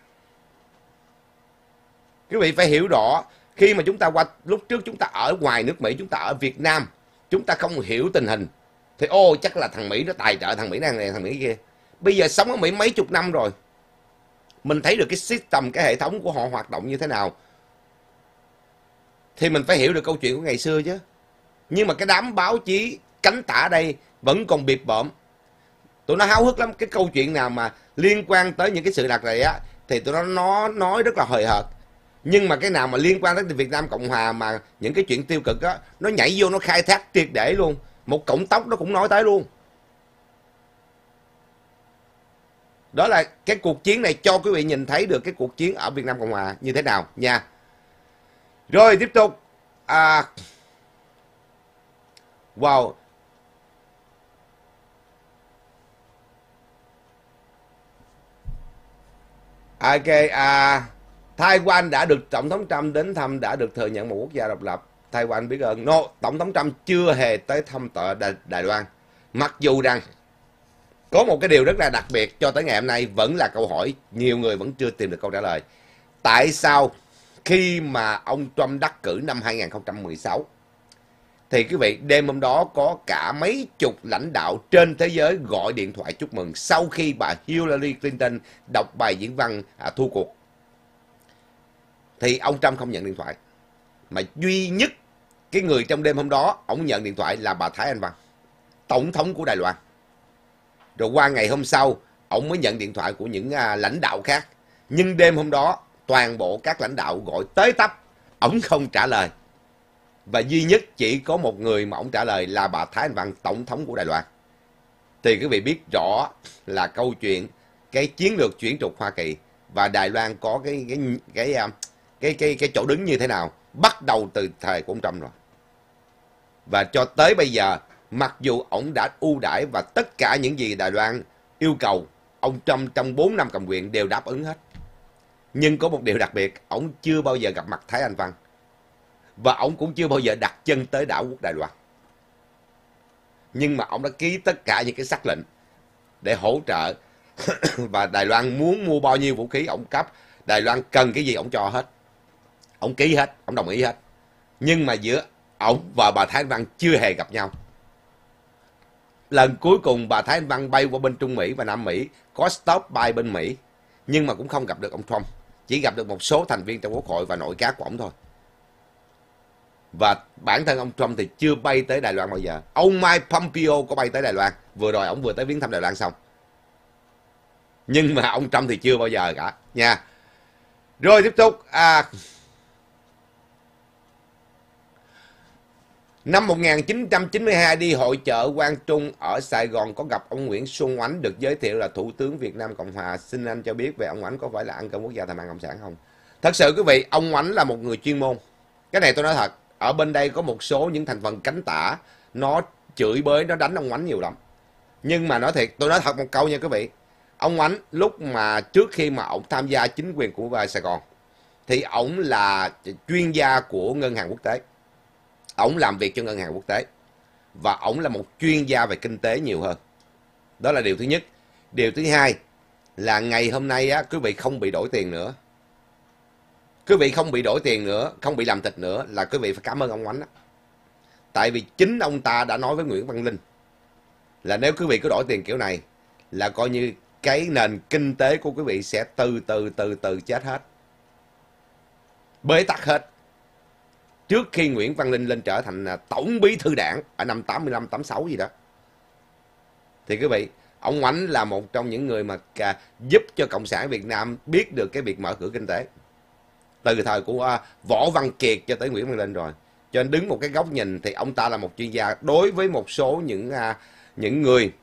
Quý vị phải hiểu rõ, khi mà chúng ta qua lúc trước chúng ta ở ngoài nước Mỹ, chúng ta ở Việt Nam, chúng ta không hiểu tình hình thì chắc là thằng Mỹ nó tài trợ thằng Mỹ này thằng Mỹ kia. Bây giờ sống ở Mỹ mấy chục năm rồi, mình thấy được cái system, cái hệ thống của họ hoạt động như thế nào, thì mình phải hiểu được câu chuyện của ngày xưa chứ. Nhưng mà cái đám báo chí cánh tả đây vẫn còn bịp bợm. Tụi nó háo hức lắm. Cái câu chuyện nào mà liên quan tới những cái sự đặc này á thì tụi nó nói rất là hời hợt. Nhưng mà cái nào mà liên quan tới Việt Nam Cộng Hòa mà những cái chuyện tiêu cực á, nó nhảy vô nó khai thác triệt để luôn. Một cọng tóc nó cũng nói tới luôn. Đó là cái cuộc chiến này cho quý vị nhìn thấy được cái cuộc chiến ở Việt Nam Cộng Hòa như thế nào nha. Rồi tiếp tục. Wow. Ok, Taiwan đã được Tổng thống Trump đến thăm, đã được thừa nhận một quốc gia độc lập. Taiwan biết ơn. No, Tổng thống Trump chưa hề tới thăm Đài Loan. Mặc dù rằng có một cái điều rất là đặc biệt cho tới ngày hôm nay vẫn là câu hỏi nhiều người vẫn chưa tìm được câu trả lời. Tại sao khi mà ông Trump đắc cử năm 2016 thì quý vị, đêm hôm đó có cả mấy chục lãnh đạo trên thế giới gọi điện thoại chúc mừng sau khi bà Hillary Clinton đọc bài diễn văn thua cuộc. Thì ông Trump không nhận điện thoại. Mà duy nhất cái người trong đêm hôm đó ông nhận điện thoại là bà Thái Anh Văn, Tổng thống của Đài Loan. Rồi qua ngày hôm sau ông mới nhận điện thoại của những lãnh đạo khác. Nhưng đêm hôm đó toàn bộ các lãnh đạo gọi tới tấp, ông không trả lời. Và duy nhất chỉ có một người mà ông trả lời là bà Thái Anh Văn, Tổng thống của Đài Loan. Thì quý vị biết rõ là câu chuyện cái chiến lược chuyển trục Hoa Kỳ và Đài Loan có cái chỗ đứng như thế nào, bắt đầu từ thời của ông Trump rồi. Và cho tới bây giờ, mặc dù ông đã ưu đãi và tất cả những gì Đài Loan yêu cầu, ông Trump trong 4 năm cầm quyền đều đáp ứng hết. Nhưng có một điều đặc biệt, ông chưa bao giờ gặp mặt Thái Anh Văn. Và ông cũng chưa bao giờ đặt chân tới đảo quốc Đài Loan. Nhưng mà ông đã ký tất cả những cái sắc lệnh để hỗ trợ. Và Đài Loan muốn mua bao nhiêu vũ khí ông cấp, Đài Loan cần cái gì ông cho hết. Ông ký hết, ông đồng ý hết. Nhưng mà giữa ông và bà Thái Anh Văn chưa hề gặp nhau. Lần cuối cùng bà Thái Anh Văn bay qua bên Trung Mỹ và Nam Mỹ, có stop bay bên Mỹ, nhưng mà cũng không gặp được ông Trump. Chỉ gặp được một số thành viên trong Quốc hội và nội các của ông thôi. Và bản thân ông Trump thì chưa bay tới Đài Loan bao giờ. Ông Mike Pompeo có bay tới Đài Loan. Vừa rồi ông vừa tới viếng thăm Đài Loan xong. Nhưng mà ông Trump thì chưa bao giờ cả nha. Rồi tiếp tục. Năm 1992 đi hội chợ Quang Trung ở Sài Gòn có gặp ông Nguyễn Xuân Oánh, được giới thiệu là Thủ tướng Việt Nam Cộng Hòa. Xin anh cho biết về ông Oánh có phải là ăn cơm quốc gia thèm ăn cộng sản không? Thật sự quý vị, ông Oánh là một người chuyên môn. Cái này tôi nói thật. Ở bên đây có một số những thành phần cánh tả, nó chửi bới, nó đánh ông Oánh nhiều lắm. Nhưng mà nói thiệt, tôi nói thật một câu nha quý vị. Ông Oánh lúc mà trước khi mà ông tham gia chính quyền của Sài Gòn thì ông là chuyên gia của ngân hàng quốc tế. Ông làm việc cho ngân hàng quốc tế. Và ông là một chuyên gia về kinh tế nhiều hơn. Đó là điều thứ nhất. Điều thứ hai là ngày hôm nay á, quý vị không bị đổi tiền nữa. Quý vị không bị đổi tiền nữa, không bị làm thịt nữa là quý vị phải cảm ơn ông Oánh đó. Tại vì chính ông ta đã nói với Nguyễn Văn Linh là nếu quý vị cứ đổi tiền kiểu này là coi như cái nền kinh tế của quý vị sẽ từ từ chết hết. Bế tắc hết. Trước khi Nguyễn Văn Linh lên trở thành tổng bí thư đảng ở năm 85, 86 gì đó. Thì quý vị, ông Oánh là một trong những người mà giúp cho Cộng sản Việt Nam biết được cái việc mở cửa kinh tế. Từ thời của Võ Văn Kiệt cho tới Nguyễn Văn Linh rồi. Cho nên đứng một cái góc nhìn thì ông ta là một chuyên gia đối với một số những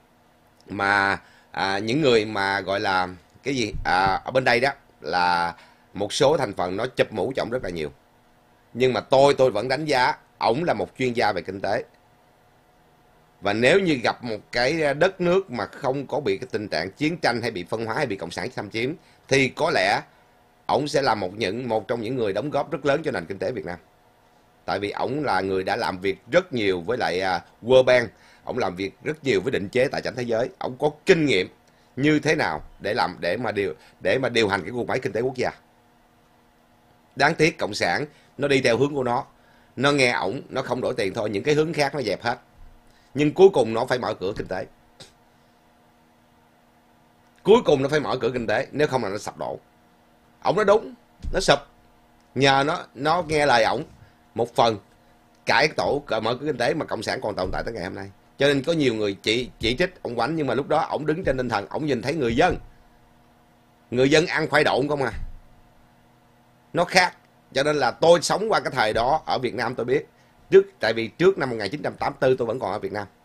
người mà gọi là cái gì ở bên đây đó là một số thành phần nó chụp mũ cho ông rất là nhiều. Nhưng mà tôi vẫn đánh giá ổng là một chuyên gia về kinh tế. Và nếu như gặp một cái đất nước mà không có bị cái tình trạng chiến tranh hay bị phân hóa hay bị cộng sản xâm chiếm thì có lẽ ổng sẽ là một trong những người đóng góp rất lớn cho nền kinh tế Việt Nam. Tại vì ổng là người đã làm việc rất nhiều với lại World Bank, ổng làm việc rất nhiều với định chế tài chính thế giới, ổng có kinh nghiệm như thế nào để mà điều hành cái guồng máy kinh tế quốc gia. Đáng tiếc cộng sản nó đi theo hướng của nó nghe ổng, nó không đổi tiền thôi, những cái hướng khác nó dẹp hết. Nhưng cuối cùng nó phải mở cửa kinh tế. Cuối cùng nó phải mở cửa kinh tế, nếu không là nó sập đổ. Ổng nói đúng, nó sụp. Nhờ nó nghe lời ổng một phần cải tổ mở cửa kinh tế mà cộng sản còn tồn tại tới ngày hôm nay. Cho nên có nhiều người chỉ trích ông Oánh, nhưng mà lúc đó ổng đứng trên tinh thần ổng nhìn thấy người dân ăn khoai độn không à, nó khác. Cho nên là tôi sống qua cái thời đó ở Việt Nam tôi biết. Tại vì trước năm 1984 tôi vẫn còn ở Việt Nam.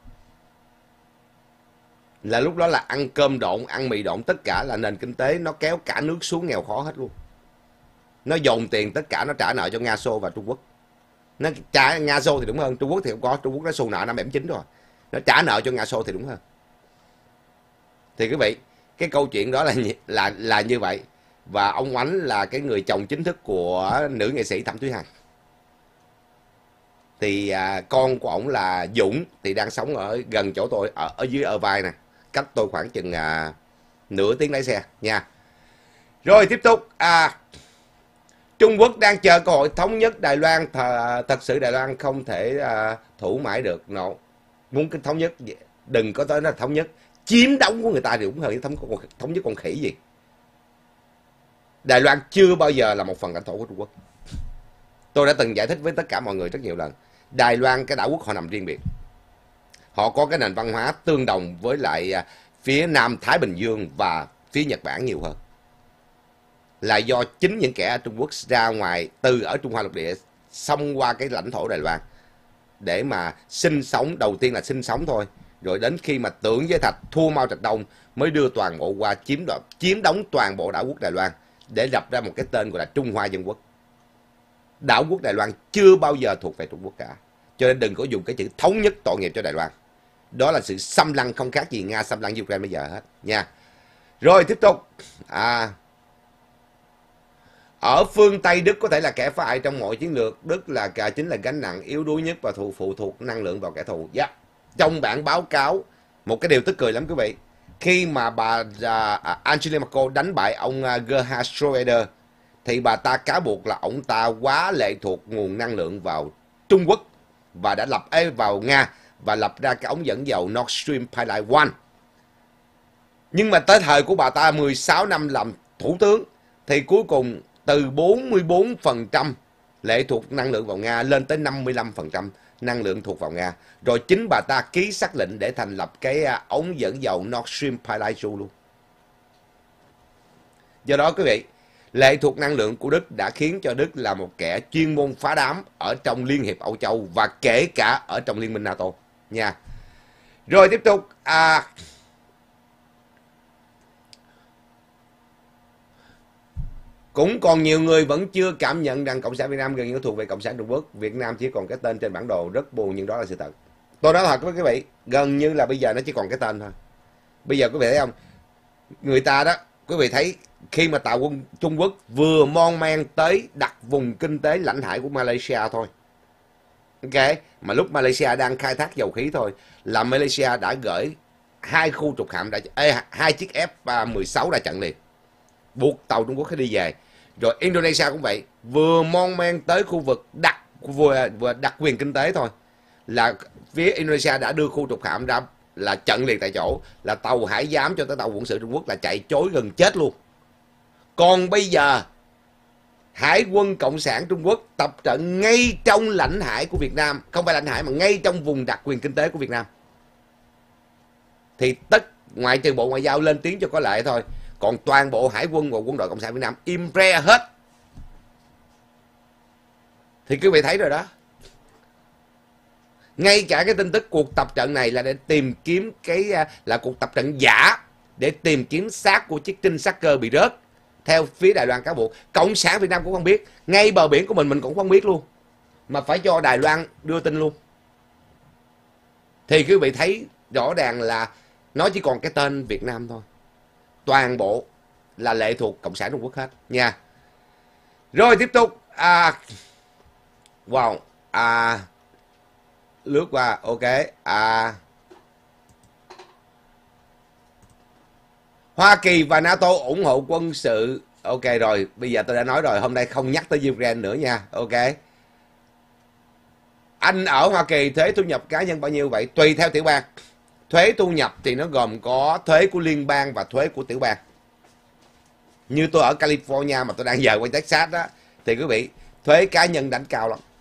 Là lúc đó là ăn cơm độn, ăn mì độn, tất cả là nền kinh tế nó kéo cả nước xuống nghèo khó hết luôn. Nó dồn tiền tất cả nó trả nợ cho Nga, Xô và Trung Quốc. Nó trả Nga, Xô thì đúng hơn, Trung Quốc thì không có, Trung Quốc nó xù nợ năm 79 rồi. Nó trả nợ cho Nga, Xô thì đúng hơn. Thì quý vị, cái câu chuyện đó là như vậy. Và ông Oánh là cái người chồng chính thức của nữ nghệ sĩ Thẩm Thúy Hằng. Thì con của ổng là Dũng thì đang sống ở gần chỗ tôi, ở dưới Vai nè, cách tôi khoảng chừng nửa tiếng lái xe nha. Rồi tiếp tục, Trung Quốc đang chờ cơ hội thống nhất Đài Loan. Thật sự Đài Loan không thể thủ mãi được. Muốn cái thống nhất, đừng có tới nó thống nhất. Chiếm đóng của người ta thì đúng hơn, thống nhất con khỉ gì. Đài Loan chưa bao giờ là một phần lãnh thổ của Trung Quốc. Tôi đã từng giải thích với tất cả mọi người rất nhiều lần. Đài Loan, cái đảo quốc họ nằm riêng biệt. Họ có cái nền văn hóa tương đồng với lại phía Nam Thái Bình Dương và phía Nhật Bản nhiều hơn. Là do chính những kẻ ở Trung Quốc ra ngoài từ ở Trung Hoa lục địa xông qua cái lãnh thổ Đài Loan để mà sinh sống. Đầu tiên là sinh sống thôi, rồi đến khi mà Tưởng Giới Thạch thua Mao Trạch Đông mới đưa toàn bộ qua chiếm đóng toàn bộ đảo quốc Đài Loan để lập ra một cái tên gọi là Trung Hoa Dân Quốc. Đảo quốc Đài Loan chưa bao giờ thuộc về Trung Quốc cả. Cho nên đừng có dùng cái chữ thống nhất tội nghiệp cho Đài Loan. Đó là sự xâm lăng không khác gì Nga xâm lăng Ukraine bây giờ hết nha. Rồi tiếp tục. Ở phương Tây Đức có thể là kẻ phá hại trong mọi chiến lược. Đức chính là gánh nặng yếu đuối nhất và phụ thuộc năng lượng vào kẻ thù. Trong bản báo cáo, một cái điều tức cười lắm quý vị. Khi mà bà Angela Merkel đánh bại ông Gerhard Schröder thì bà ta cáo buộc là ông ta quá lệ thuộc nguồn năng lượng vào Trung Quốc và đã vào Nga và lập ra cái ống dẫn dầu Nord Stream Pipeline 1. Nhưng mà tới thời của bà ta 16 năm làm thủ tướng thì cuối cùng từ 44% lệ thuộc năng lượng vào Nga lên tới 55% năng lượng thuộc vào Nga. Rồi chính bà ta ký sắc lệnh để thành lập cái ống dẫn dầu Nord Stream Pipeline 2 luôn. Do đó quý vị, lệ thuộc năng lượng của Đức đã khiến cho Đức là một kẻ chuyên môn phá đám ở trong Liên hiệp Âu Châu và kể cả ở trong Liên minh NATO nha. Rồi tiếp tục, cũng còn nhiều người vẫn chưa cảm nhận rằng Cộng sản Việt Nam gần như thuộc về Cộng sản Trung Quốc. Việt Nam chỉ còn cái tên trên bản đồ, rất buồn nhưng đó là sự thật. Tôi nói thật với quý vị, gần như là bây giờ nó chỉ còn cái tên thôi. Bây giờ quý vị thấy không, người ta đó, quý vị thấy khi mà tàu quân Trung Quốc vừa mon men tới đặt vùng kinh tế lãnh hải của Malaysia thôi, ok, mà lúc Malaysia đang khai thác dầu khí thôi là Malaysia đã gửi 2 khu trục hạm, 2 chiếc F-16 đã chặn liền, buộc tàu Trung Quốc phải đi về. Rồi Indonesia cũng vậy, vừa mon men tới khu vực vừa đặc quyền kinh tế thôi là phía Indonesia đã đưa khu trục hạm ra là chặn liền tại chỗ, là tàu hải giám cho tới tàu quân sự Trung Quốc là chạy chối gần chết luôn. Còn bây giờ Hải quân Cộng sản Trung Quốc tập trận ngay trong lãnh hải của Việt Nam, không phải lãnh hải mà ngay trong vùng đặc quyền kinh tế của Việt Nam, thì ngoại trừ Bộ Ngoại giao lên tiếng cho có lệ thôi, còn toàn bộ Hải quân và Quân đội Cộng sản Việt Nam im re hết. Thì quý vị thấy rồi đó. Ngay cả cái tin tức cuộc tập trận này là để tìm kiếm là cuộc tập trận giả để tìm kiếm xác của chiếc trinh sát cơ bị rớt. Theo phía Đài Loan cáo buộc, Cộng sản Việt Nam cũng không biết, ngay bờ biển của mình cũng không biết luôn, mà phải cho Đài Loan đưa tin luôn. Thì quý vị thấy rõ ràng là nó chỉ còn cái tên Việt Nam thôi, toàn bộ là lệ thuộc Cộng sản Trung Quốc hết nha. Rồi tiếp tục, wow, Lướt qua, ok. Hoa Kỳ và NATO ủng hộ quân sự. Ok rồi, bây giờ tôi đã nói rồi, hôm nay không nhắc tới Ukraine nữa nha. Ok. Anh ở Hoa Kỳ thuế thu nhập cá nhân bao nhiêu vậy? Tùy theo tiểu bang. Thuế thu nhập thì nó gồm có thuế của liên bang và thuế của tiểu bang. Như tôi ở California mà tôi đang dời qua Texas đó, thì quý vị, thuế cá nhân đánh cao lắm.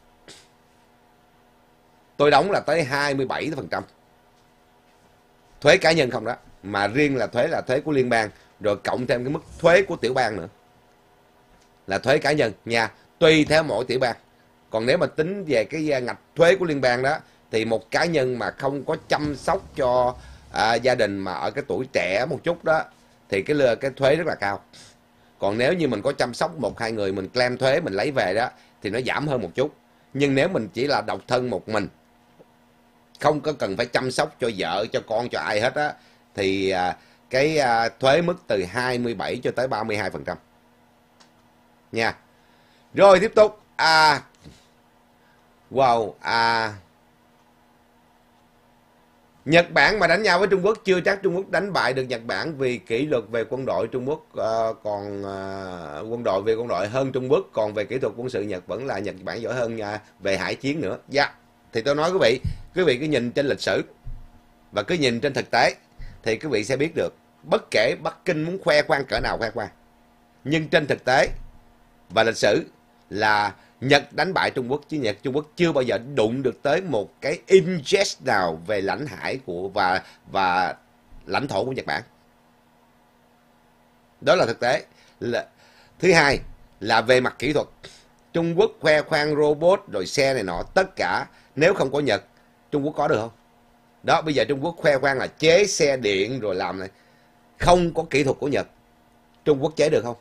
Tôi đóng là tới 27%. Thuế cá nhân không đó, mà riêng là thuế của liên bang, rồi cộng thêm cái mức thuế của tiểu bang nữa. Là thuế cá nhân nha, tùy theo mỗi tiểu bang. Còn nếu mà tính về cái ngạch thuế của liên bang đó, thì một cá nhân mà không có chăm sóc cho gia đình mà ở cái tuổi trẻ một chút đó, thì cái thuế rất là cao. Còn nếu như mình có chăm sóc một hai người, mình claim thuế, mình lấy về đó, thì nó giảm hơn một chút. Nhưng nếu mình chỉ là độc thân một mình, không có cần phải chăm sóc cho vợ, cho con, cho ai hết á, thì cái thuế mức từ 27 cho tới 32% nha. Rồi tiếp tục. Nhật Bản mà đánh nhau với Trung Quốc, chưa chắc Trung Quốc đánh bại được Nhật Bản, vì kỷ luật về quân đội Trung Quốc quân đội hơn Trung Quốc, còn về kỹ thuật quân sự Nhật vẫn là Nhật Bản giỏi hơn về hải chiến nữa. Dạ. Thì tôi nói quý vị cứ nhìn trên lịch sử và cứ nhìn trên thực tế thì quý vị sẽ biết được. Bất kể Bắc Kinh muốn khoe khoang cỡ nào khoe khoang, nhưng trên thực tế và lịch sử là Nhật đánh bại Trung Quốc, chứ Trung Quốc chưa bao giờ đụng được tới một cái inches nào về lãnh hải và lãnh thổ của Nhật Bản. Đó là thực tế. Thứ hai là về mặt kỹ thuật, Trung Quốc khoe khoang robot rồi xe này nọ, tất cả nếu không có Nhật, Trung Quốc có được không? Đó, bây giờ Trung Quốc khoe khoang là chế xe điện rồi làm này, không có kỹ thuật của Nhật, Trung Quốc chế được không?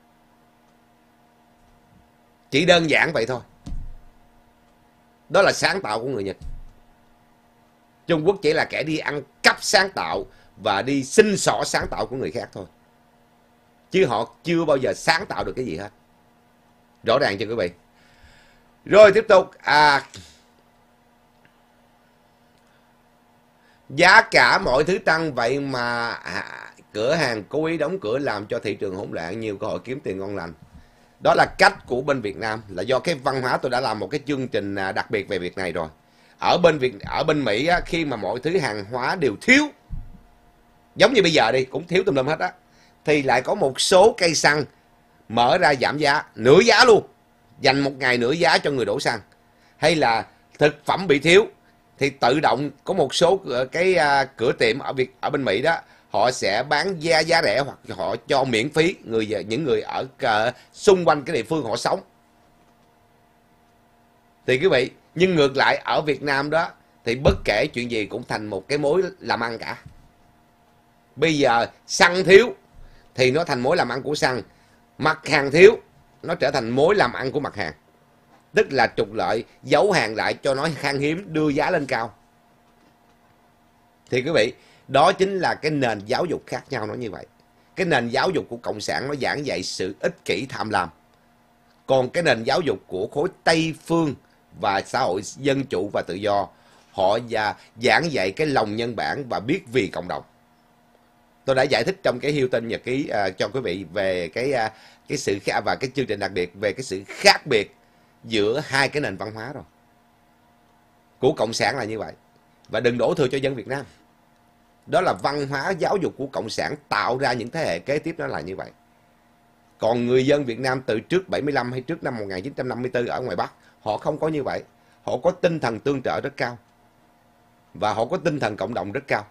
Chỉ đơn giản vậy thôi. Đó là sáng tạo của người Nhật. Trung Quốc chỉ là kẻ đi ăn cắp sáng tạo và đi xin xỏ sáng tạo của người khác thôi, chứ họ chưa bao giờ sáng tạo được cái gì hết. Rõ ràng cho quý vị. Rồi tiếp tục. Giá cả mọi thứ tăng, vậy mà cửa hàng cố ý đóng cửa làm cho thị trường hỗn loạn, nhiều cơ hội kiếm tiền ngon lành. Đó là cách của bên Việt Nam, là do cái văn hóa. Tôi đã làm một cái chương trình đặc biệt về việc này rồi. Ở bên Mỹ á, khi mà mọi thứ hàng hóa đều thiếu, giống như bây giờ đi, cũng thiếu tùm lum hết á, thì lại có một số cây xăng mở ra giảm giá, nửa giá luôn, dành một ngày nửa giá cho người đổ xăng. Hay là thực phẩm bị thiếu thì tự động có một số cái cửa tiệm ở bên Mỹ đó, họ sẽ bán giá rẻ, hoặc họ cho miễn phí những người ở xung quanh cái địa phương họ sống. Thì quý vị, nhưng ngược lại ở Việt Nam đó thì bất kể chuyện gì cũng thành một cái mối làm ăn cả. Bây giờ xăng thiếu thì nó thành mối làm ăn của xăng, mặt hàng thiếu nó trở thành mối làm ăn của mặt hàng, tức là trục lợi, giấu hàng lại cho nó khan hiếm, đưa giá lên cao. Thì quý vị, đó chính là cái nền giáo dục khác nhau, nó như vậy. Cái nền giáo dục của Cộng sản nó giảng dạy sự ích kỷ tham lam, còn cái nền giáo dục của khối Tây phương và xã hội dân chủ và tự do, họ giảng dạy cái lòng nhân bản và biết vì cộng đồng. Tôi đã giải thích trong cái Hilton Nhật ký cho quý vị về cái sự khác, và cái chương trình đặc biệt về cái sự khác biệt giữa hai cái nền văn hóa rồi. Của Cộng sản là như vậy. Và đừng đổ thừa cho dân Việt Nam. Đó là văn hóa giáo dục của Cộng sản tạo ra những thế hệ kế tiếp, nó là như vậy. Còn người dân Việt Nam từ trước 75 hay trước năm 1954 ở ngoài Bắc, họ không có như vậy. Họ có tinh thần tương trợ rất cao, và họ có tinh thần cộng đồng rất cao.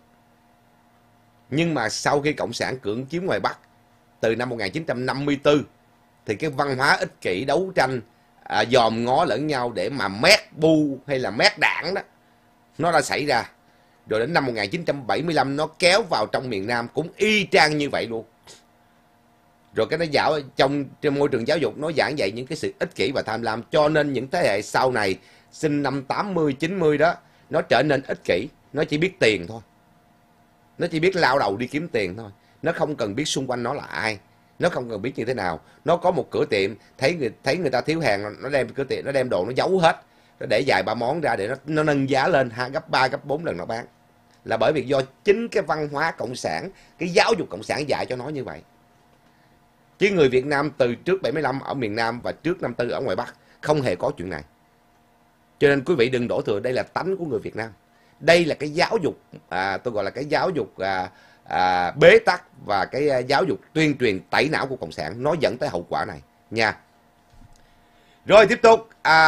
Nhưng mà sau khi Cộng sản cưỡng chiếm ngoài Bắc từ năm 1954, thì cái văn hóa ích kỷ, đấu tranh, dòm ngó lẫn nhau để mà mét bu hay là mét đảng đó, nó đã xảy ra. Rồi đến năm 1975 nó kéo vào trong miền Nam cũng y chang như vậy luôn. Rồi cái nó dạo trong môi trường giáo dục nó giảng dạy những cái sự ích kỷ và tham lam, cho nên những thế hệ sau này sinh năm 80, 90 đó, nó trở nên ích kỷ, nó chỉ biết tiền thôi. Nó chỉ biết lao đầu đi kiếm tiền thôi. Nó không cần biết xung quanh nó là ai, nó không cần biết như thế nào. Nó có một cửa tiệm, thấy người ta thiếu hàng, nó đem cửa tiệm, nó đem đồ nó giấu hết. nó để vài ba món ra để nó nâng giá lên gấp 3 gấp 4 lần nó bán. Là bởi vì do chính cái văn hóa cộng sản, cái giáo dục cộng sản dạy cho nó như vậy. Chứ người Việt Nam từ trước 75 ở miền Nam và trước 54 ở ngoài Bắc không hề có chuyện này. Cho nên quý vị đừng đổ thừa, đây là tánh của người Việt Nam. Đây là cái giáo dục, tôi gọi là cái giáo dục bế tắc và cái giáo dục tuyên truyền tẩy não của cộng sản, nó dẫn tới hậu quả này nha. Rồi tiếp tục,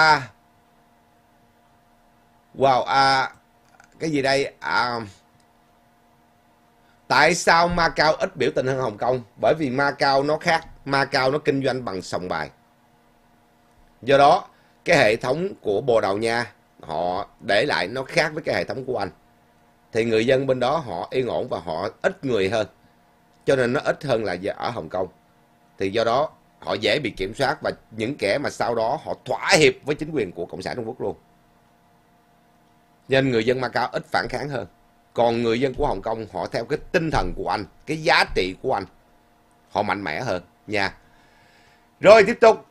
cái gì đây? Tại sao Macau ít biểu tình hơn Hồng Kông? Bởi vì Macau nó khác, Macau nó kinh doanh bằng sòng bài. Do đó cái hệ thống của Bồ Đào Nha họ để lại nó khác với cái hệ thống của Anh. Thì người dân bên đó họ yên ổn và họ ít người hơn, cho nên nó ít hơn là ở Hồng Kông. Thì do đó họ dễ bị kiểm soát, và những kẻ mà sau đó họ thỏa hiệp với chính quyền của Cộng sản Trung Quốc luôn. Nên người dân Macau ít phản kháng hơn. Còn người dân của Hồng Kông họ theo cái tinh thần của Anh, cái giá trị của Anh, họ mạnh mẽ hơn nha. Rồi tiếp tục,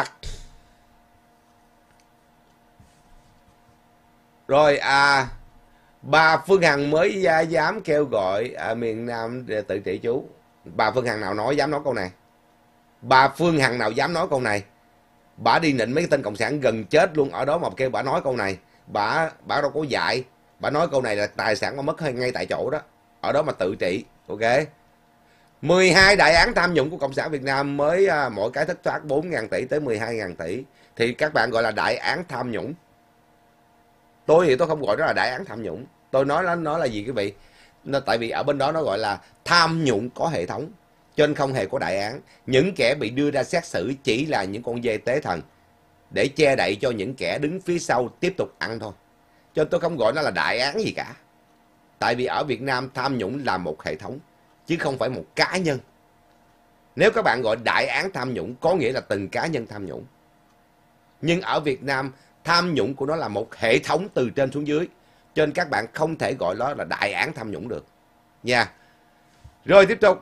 bà Phương Hằng mới dám kêu gọi miền Nam tự trị chú. Bà Phương Hằng nào dám nói câu này? Bà Phương Hằng nào dám nói câu này? Bà đi nịnh mấy cái tên cộng sản gần chết luôn ở đó mà kêu bà nói câu này. Bà đâu có dạy. Bà nói câu này là tài sản bà mất ngay tại chỗ đó. Ở đó mà tự trị. Ok. 12 đại án tham nhũng của Cộng sản Việt Nam mới mỗi cái thất thoát 4.000 tỷ tới 12.000 tỷ. Thì các bạn gọi là đại án tham nhũng. Tôi thì tôi không gọi đó là đại án tham nhũng. Tôi nói nó là gì quý vị? Tại vì ở bên đó nó gọi là tham nhũng có hệ thống, cho nên không hề có đại án. Những kẻ bị đưa ra xét xử chỉ là những con dê tế thần để che đậy cho những kẻ đứng phía sau tiếp tục ăn thôi. Cho nên tôi không gọi nó là đại án gì cả. Tại vì ở Việt Nam tham nhũng là một hệ thống, chứ không phải một cá nhân. Nếu các bạn gọi đại án tham nhũng có nghĩa là từng cá nhân tham nhũng. Nhưng ở Việt Nam tham nhũng của nó là một hệ thống từ trên xuống dưới, cho nên các bạn không thể gọi nó là đại án tham nhũng được nha. Rồi tiếp tục,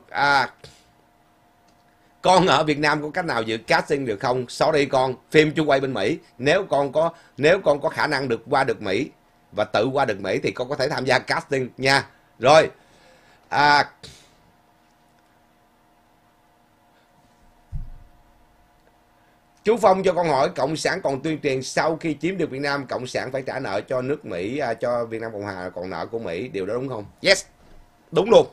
con ở Việt Nam có cách nào dự casting được không? Sorry con, phim chưa quay bên Mỹ. Nếu con có khả năng qua được Mỹ và tự qua được Mỹ thì con có thể tham gia casting nha. Rồi, chú Phong cho con hỏi, Cộng sản còn tuyên truyền sau khi chiếm được Việt Nam, Cộng sản phải trả nợ cho nước Mỹ, cho Việt Nam Cộng Hòa còn nợ của Mỹ, điều đó đúng không? Yes, đúng luôn.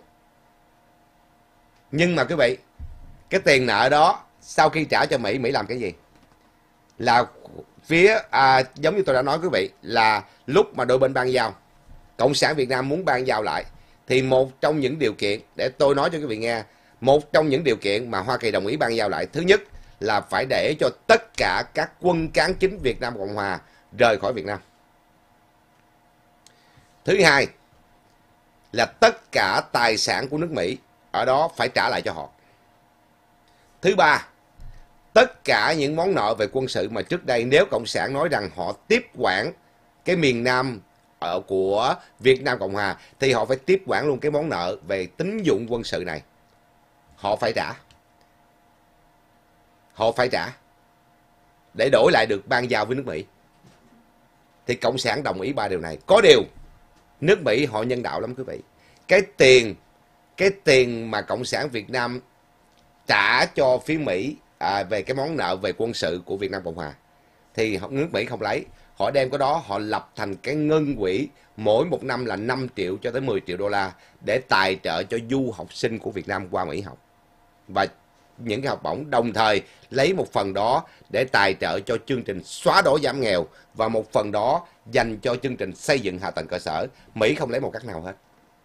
Nhưng mà quý vị, cái tiền nợ đó sau khi trả cho Mỹ, Mỹ làm cái gì? Là phía, giống như tôi đã nói quý vị, là lúc mà đôi bên ban giao, Cộng sản Việt Nam muốn ban giao lại, thì một trong những điều kiện, để tôi nói cho quý vị nghe, một trong những điều kiện mà Hoa Kỳ đồng ý ban giao lại, thứ nhất là phải để cho tất cả các quân cán chính Việt Nam Cộng Hòa rời khỏi Việt Nam. Thứ hai là tất cả tài sản của nước Mỹ ở đó phải trả lại cho họ. Thứ ba, tất cả những món nợ về quân sự mà trước đây nếu Cộng sản nói rằng họ tiếp quản cái miền Nam của Việt Nam Cộng Hòa, thì họ phải tiếp quản luôn cái món nợ về tín dụng quân sự này. Họ phải trả. Họ phải trả để đổi lại được ban giao với nước Mỹ. Thì Cộng sản đồng ý ba điều này. Có điều nước Mỹ họ nhân đạo lắm quý vị. Cái tiền mà Cộng sản Việt Nam trả cho phía Mỹ về cái món nợ về quân sự của Việt Nam Cộng Hòa, thì nước Mỹ không lấy. Họ đem cái đó họ lập thành cái ngân quỹ, mỗi một năm là 5 triệu cho tới 10 triệu đô la để tài trợ cho du học sinh của Việt Nam qua Mỹ học. Và những cái học bổng, đồng thời lấy một phần đó để tài trợ cho chương trình xóa đói giảm nghèo, và một phần đó dành cho chương trình xây dựng hạ tầng cơ sở. Mỹ không lấy một cách nào hết.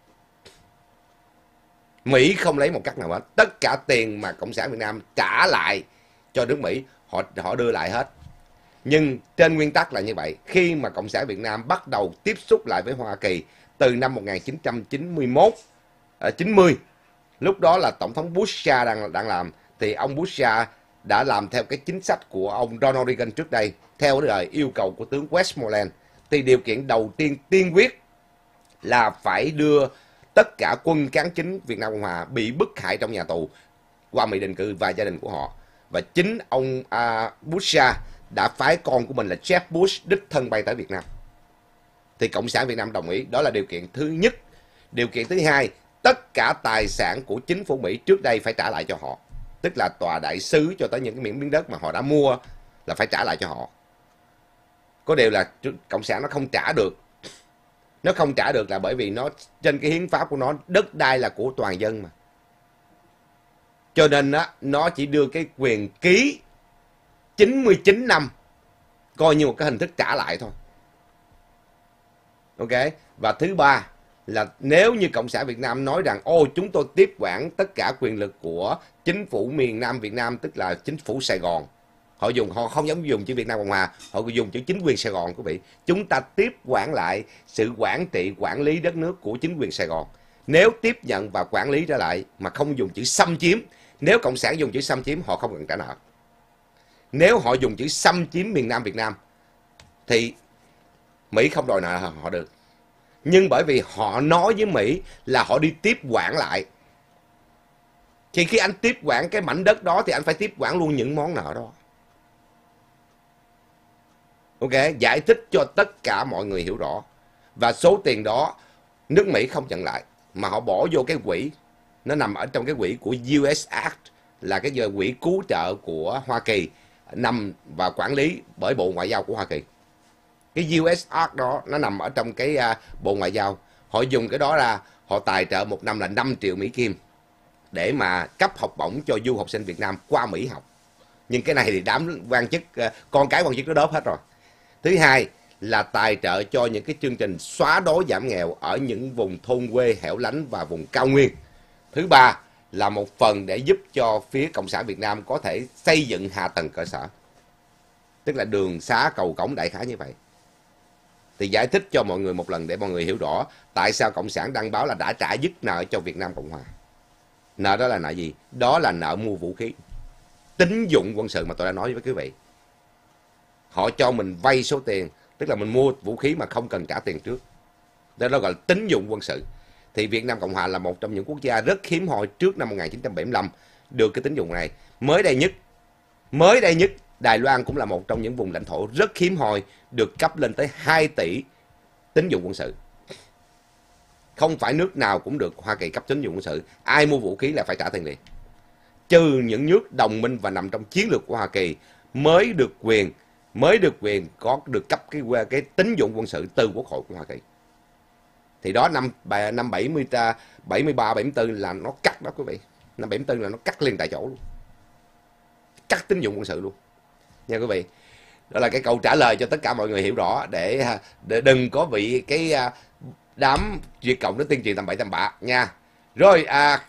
Mỹ không lấy một cách nào hết. Tất cả tiền mà Cộng sản Việt Nam trả lại cho nước Mỹ, họ đưa lại hết. Nhưng trên nguyên tắc là như vậy. Khi mà Cộng sản Việt Nam bắt đầu tiếp xúc lại với Hoa Kỳ từ năm 1990, lúc đó là Tổng thống Bush đang làm, thì ông Bush đã làm theo cái chính sách của ông Ronald Reagan trước đây, theo lời yêu cầu của tướng Westmoreland. Thì điều kiện đầu tiên tiên quyết là phải đưa tất cả quân cán chính Việt Nam Cộng Hòa bị bức hại trong nhà tù qua Mỹ định cư và gia đình của họ. Và chính ông Bush đã phái con của mình là Jeb Bush đích thân bay tới Việt Nam. Thì Cộng sản Việt Nam đồng ý, đó là điều kiện thứ nhất. Điều kiện thứ hai, tất cả tài sản của chính phủ Mỹ trước đây phải trả lại cho họ. Tức là tòa đại sứ cho tới những cái miếng đất mà họ đã mua là phải trả lại cho họ. Có điều là Cộng sản nó không trả được. Nó không trả được là bởi vì nó trên cái hiến pháp của nó, đất đai là của toàn dân mà. Cho nên á, nó chỉ đưa cái quyền ký 99 năm coi như một cái hình thức trả lại thôi. Ok. Và thứ ba là nếu như Cộng sản Việt Nam nói rằng chúng tôi tiếp quản tất cả quyền lực của chính phủ miền Nam Việt Nam, tức là chính phủ Sài Gòn. Họ không giống dùng chữ Việt Nam Cộng Hòa, họ dùng chữ chính quyền Sài Gòn quý vị. Chúng ta tiếp quản lại sự quản trị, quản lý đất nước của chính quyền Sài Gòn. Nếu tiếp nhận và quản lý trở lại mà không dùng chữ xâm chiếm, nếu Cộng sản dùng chữ xâm chiếm họ không cần trả nợ. Nếu họ dùng chữ xâm chiếm miền Nam Việt Nam thì Mỹ không đòi nợ họ được. Nhưng bởi vì họ nói với Mỹ là họ đi tiếp quản lại, thì khi anh tiếp quản cái mảnh đất đó thì anh phải tiếp quản luôn những món nợ đó. Ok, giải thích cho tất cả mọi người hiểu rõ. Và số tiền đó nước Mỹ không nhận lại, mà họ bỏ vô cái quỹ. Nó nằm ở trong cái quỹ của USAID, là cái quỹ cứu trợ của Hoa Kỳ, nằm và quản lý bởi Bộ Ngoại giao của Hoa Kỳ. Cái USAID đó nó nằm ở trong cái Bộ Ngoại giao. Họ dùng cái đó ra, họ tài trợ một năm là 5 triệu Mỹ Kim để mà cấp học bổng cho du học sinh Việt Nam qua Mỹ học. Nhưng cái này thì đám quan chức, con cái quan chức nó đớp hết rồi. Thứ hai là tài trợ cho những cái chương trình xóa đói giảm nghèo ở những vùng thôn quê hẻo lánh và vùng cao nguyên. Thứ ba là một phần để giúp cho phía Cộng sản Việt Nam có thể xây dựng hạ tầng cơ sở. Tức là đường xá cầu cống đại khái như vậy. Thì giải thích cho mọi người một lần để mọi người hiểu rõ tại sao Cộng sản đăng báo là đã trả dứt nợ cho Việt Nam Cộng Hòa. Nợ đó là nợ gì? Đó là nợ mua vũ khí. Tín dụng quân sự mà tôi đã nói với quý vị. Họ cho mình vay số tiền, tức là mình mua vũ khí mà không cần trả tiền trước. Đó gọi là tín dụng quân sự. Thì Việt Nam Cộng Hòa là một trong những quốc gia rất hiếm hoi trước năm 1975 được cái tín dụng này. Mới đây nhất, Đài Loan cũng là một trong những vùng lãnh thổ rất hiếm hoi được cấp lên tới 2 tỷ tín dụng quân sự. Không phải nước nào cũng được Hoa Kỳ cấp tín dụng quân sự. Ai mua vũ khí là phải trả tiền liền. Trừ những nước đồng minh và nằm trong chiến lược của Hoa Kỳ mới được quyền có được cấp cái tín dụng quân sự từ Quốc hội của Hoa Kỳ. Thì đó năm 73, 74 là nó cắt đó quý vị. Năm 74 là nó cắt liền tại chỗ luôn. Cắt tín dụng quân sự luôn. Nha quý vị. Đó là cái câu trả lời cho tất cả mọi người hiểu rõ để đừng có bị cái đám Việt Cộng nó tuyên truyền tầm bậy tầm bạ nha. Rồi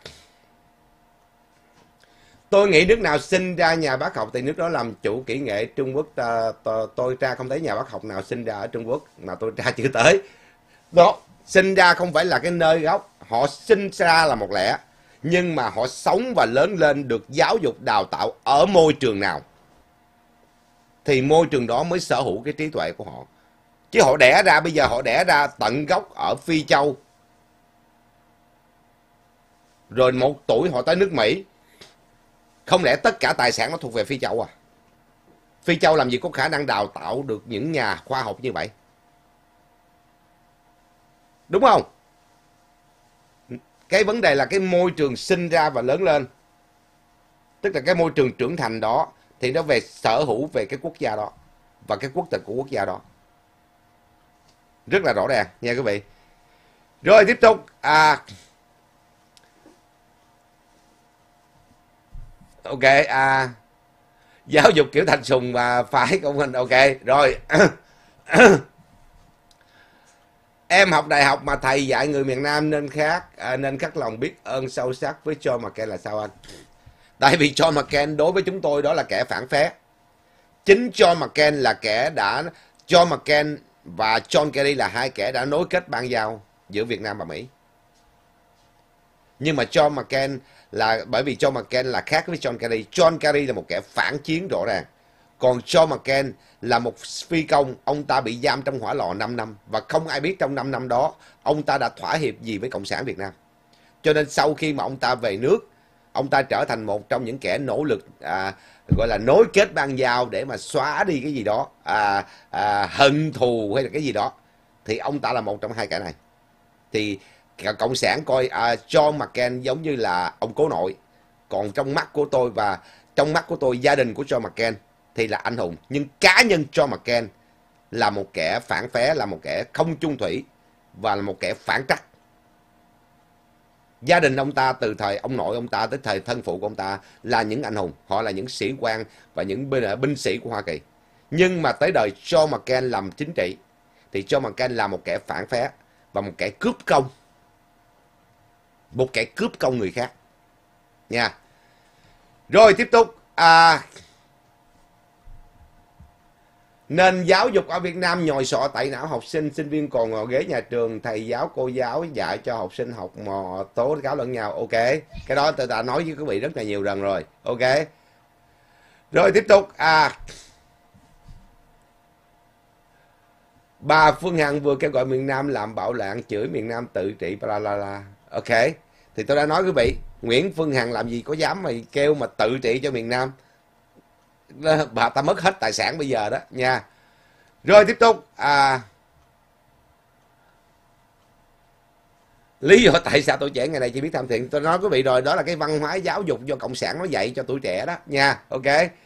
tôi nghĩ nước nào sinh ra nhà bác học thì nước đó làm chủ kỹ nghệ. Trung Quốc tôi tra không thấy nhà bác học nào sinh ra ở Trung Quốc mà tôi tra chưa tới. Đó, sinh ra không phải là cái nơi gốc, họ sinh ra là một lẽ, nhưng mà họ sống và lớn lên được giáo dục đào tạo ở môi trường nào thì môi trường đó mới sở hữu cái trí tuệ của họ. Chứ họ đẻ ra, bây giờ họ đẻ ra tận gốc ở Phi Châu, rồi 1 tuổi họ tới nước Mỹ. Không lẽ tất cả tài sản nó thuộc về Phi Châu à? Phi Châu làm gì có khả năng đào tạo được những nhà khoa học như vậy? Đúng không? Cái vấn đề là cái môi trường sinh ra và lớn lên, tức là cái môi trường trưởng thành đó, thì nó về sở hữu về cái quốc gia đó và cái quốc tịch của quốc gia đó. Rất là rõ ràng nha quý vị. Rồi tiếp tục. Ok, giáo dục kiểu Thành Sùng và phải công hình. Ok, rồi. Em học đại học mà thầy dạy người miền Nam nên khắc lòng biết ơn sâu sắc với John McCain là sao anh? Tại vì John McCain đối với chúng tôi đó là kẻ phản phế. Chính John McCain là John McCain và John Kerry là hai kẻ đã nối kết bang giao giữa Việt Nam và Mỹ. Nhưng mà John McCain là bởi vì John McCain là khác với John Kerry. John Kerry là một kẻ phản chiến rõ ràng. Còn John McCain là một phi công, ông ta bị giam trong hỏa lò 5 năm và không ai biết trong 5 năm đó ông ta đã thỏa hiệp gì với Cộng sản Việt Nam. Cho nên sau khi mà ông ta về nước, ông ta trở thành một trong những kẻ nỗ lực gọi là nối kết bang giao để mà xóa đi cái gì đó, hận thù hay là cái gì đó, thì ông ta là một trong hai kẻ này. Thì cộng sản coi John McCain giống như là ông cố nội, còn trong mắt của tôi và trong mắt của tôi, gia đình của John McCain thì là anh hùng, nhưng cá nhân John McCain là một kẻ phản phé, là một kẻ không chung thủy và là một kẻ phản trắc. Gia đình ông ta từ thời ông nội ông ta tới thời thân phụ của ông ta là những anh hùng, họ là những sĩ quan và những binh sĩ của Hoa Kỳ. Nhưng mà tới đời John McCain làm chính trị thì John McCain là một kẻ phản phé và một kẻ cướp công. Một kẻ cướp công người khác nha. Rồi tiếp tục, nền giáo dục ở Việt Nam nhồi sọ tẩy não học sinh, sinh viên còn ngồi ghế nhà trường, thầy giáo cô giáo dạy cho học sinh học mò tố cáo lẫn nhau. Ok, cái đó tôi đã nói với quý vị rất là nhiều lần rồi. Ok, rồi tiếp tục, bà Phương Hằng vừa kêu gọi miền Nam làm bạo loạn, chửi miền Nam tự trị, bla bla bla. Ok, thì tôi đã nói quý vị, Nguyễn Phương Hằng làm gì có dám mày kêu mà tự trị cho miền Nam, bà ta mất hết tài sản bây giờ đó nha. Rồi tiếp tục, lý do tại sao tuổi trẻ ngày này chỉ biết tham thiện, tôi nói quý vị rồi, đó là cái văn hóa giáo dục do cộng sản nó dạy cho tuổi trẻ đó nha. Ok,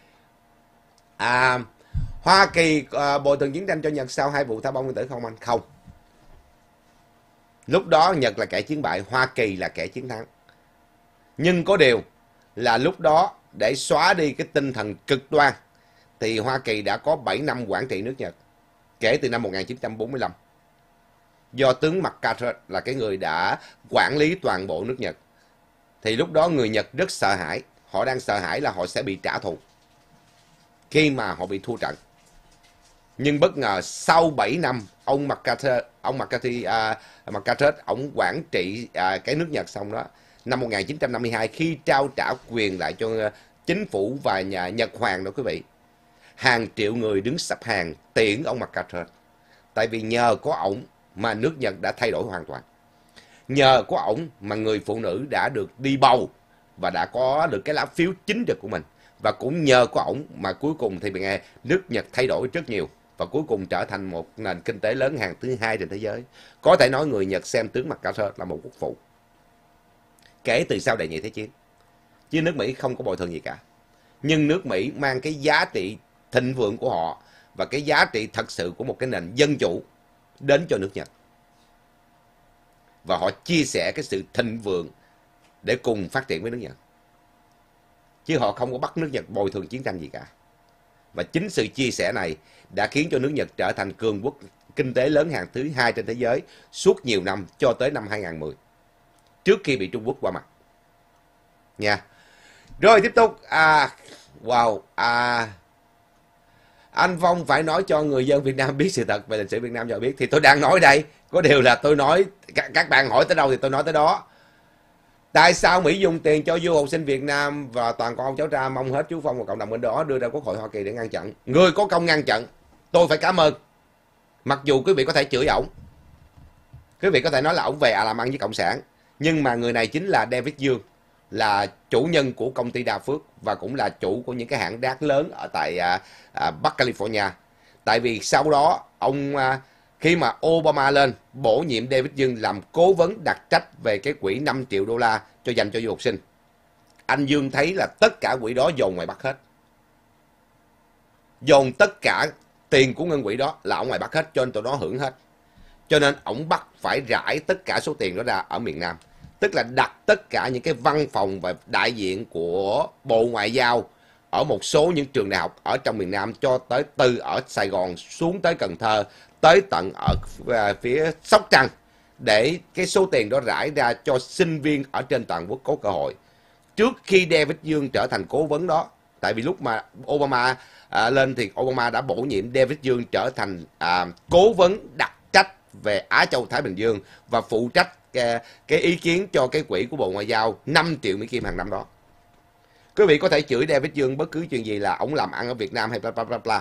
Hoa Kỳ bồi thường chiến tranh cho Nhật sau 2 vụ thả bom nguyên tử không anh? Không. Lúc đó Nhật là kẻ chiến bại, Hoa Kỳ là kẻ chiến thắng. Nhưng có điều là lúc đó để xóa đi cái tinh thần cực đoan thì Hoa Kỳ đã có 7 năm quản trị nước Nhật kể từ năm 1945. Do tướng MacArthur là cái người đã quản lý toàn bộ nước Nhật. Thì lúc đó người Nhật rất sợ hãi. Họ đang sợ hãi là họ sẽ bị trả thù khi mà họ bị thua trận. Nhưng bất ngờ sau 7 năm ông MacArthur ông quản trị cái nước Nhật xong đó, năm 1952 khi trao trả quyền lại cho chính phủ và nhà Nhật Hoàng đó quý vị, hàng triệu người đứng sắp hàng tiễn ông MacArthur. Tại vì nhờ có ổng mà nước Nhật đã thay đổi hoàn toàn. Nhờ có ổng mà người phụ nữ đã được đi bầu và đã có được cái lá phiếu chính trực của mình. Và cũng nhờ có ổng mà cuối cùng thì nghe nước Nhật thay đổi rất nhiều và cuối cùng trở thành một nền kinh tế lớn hàng thứ 2 trên thế giới. Có thể nói người Nhật xem tướng MacArthur là một quốc phụ kể từ sau Đệ nhị Thế chiến. Chứ nước Mỹ không có bồi thường gì cả. Nhưng nước Mỹ mang cái giá trị thịnh vượng của họ và cái giá trị thật sự của một cái nền dân chủ đến cho nước Nhật. Và họ chia sẻ cái sự thịnh vượng để cùng phát triển với nước Nhật. Chứ họ không có bắt nước Nhật bồi thường chiến tranh gì cả. Và chính sự chia sẻ này đã khiến cho nước Nhật trở thành cường quốc kinh tế lớn hàng thứ 2 trên thế giới suốt nhiều năm cho tới năm 2010. Trước khi bị Trung Quốc qua mặt. Nha. Rồi tiếp tục. Anh Phong phải nói cho người dân Việt Nam biết sự thật về lịch sử Việt Nam cho biết. Thì tôi đang nói đây. Có điều là tôi nói, các bạn hỏi tới đâu thì tôi nói tới đó. Tại sao Mỹ dùng tiền cho du học sinh Việt Nam và toàn con cháu cha, mong hết chú Phong và cộng đồng bên đó đưa ra Quốc hội Hoa Kỳ để ngăn chặn? Người có công ngăn chặn, tôi phải cảm ơn. Mặc dù quý vị có thể chửi ổng, quý vị có thể nói là ổng về làm ăn với cộng sản, nhưng mà người này chính là David Dương, là chủ nhân của công ty Đa Phước và cũng là chủ của những cái hãng đát lớn ở tại Bắc California. Tại vì sau đó khi mà Obama lên bổ nhiệm David Dương làm cố vấn đặc trách về cái quỹ 5 triệu đô la dành cho du học sinh, anh Dương thấy là tất cả quỹ đó dồn ngoài Bắc hết, dồn tất cả tiền của ngân quỹ đó là ở ngoài Bắc hết, cho nên tụi nó hưởng hết. Cho nên ổng bắt phải rải tất cả số tiền đó ra ở miền Nam, tức là đặt tất cả những cái văn phòng và đại diện của Bộ Ngoại giao ở một số những trường đại học ở trong miền Nam, cho tới từ ở Sài Gòn xuống tới Cần Thơ, tới tận ở phía Sóc Trăng, để cái số tiền đó rải ra cho sinh viên ở trên toàn quốc có cơ hội. Trước khi David Dương trở thành cố vấn đó, tại vì lúc mà Obama lên thì Obama đã bổ nhiệm David Dương trở thành cố vấn đặc trách về Á Châu Thái Bình Dương và phụ trách cái ý kiến cho cái quỹ của Bộ Ngoại giao 5 triệu Mỹ Kim hàng năm đó. Quý vị có thể chửi David Dương bất cứ chuyện gì là ổng làm ăn ở Việt Nam hay bla bla bla bla.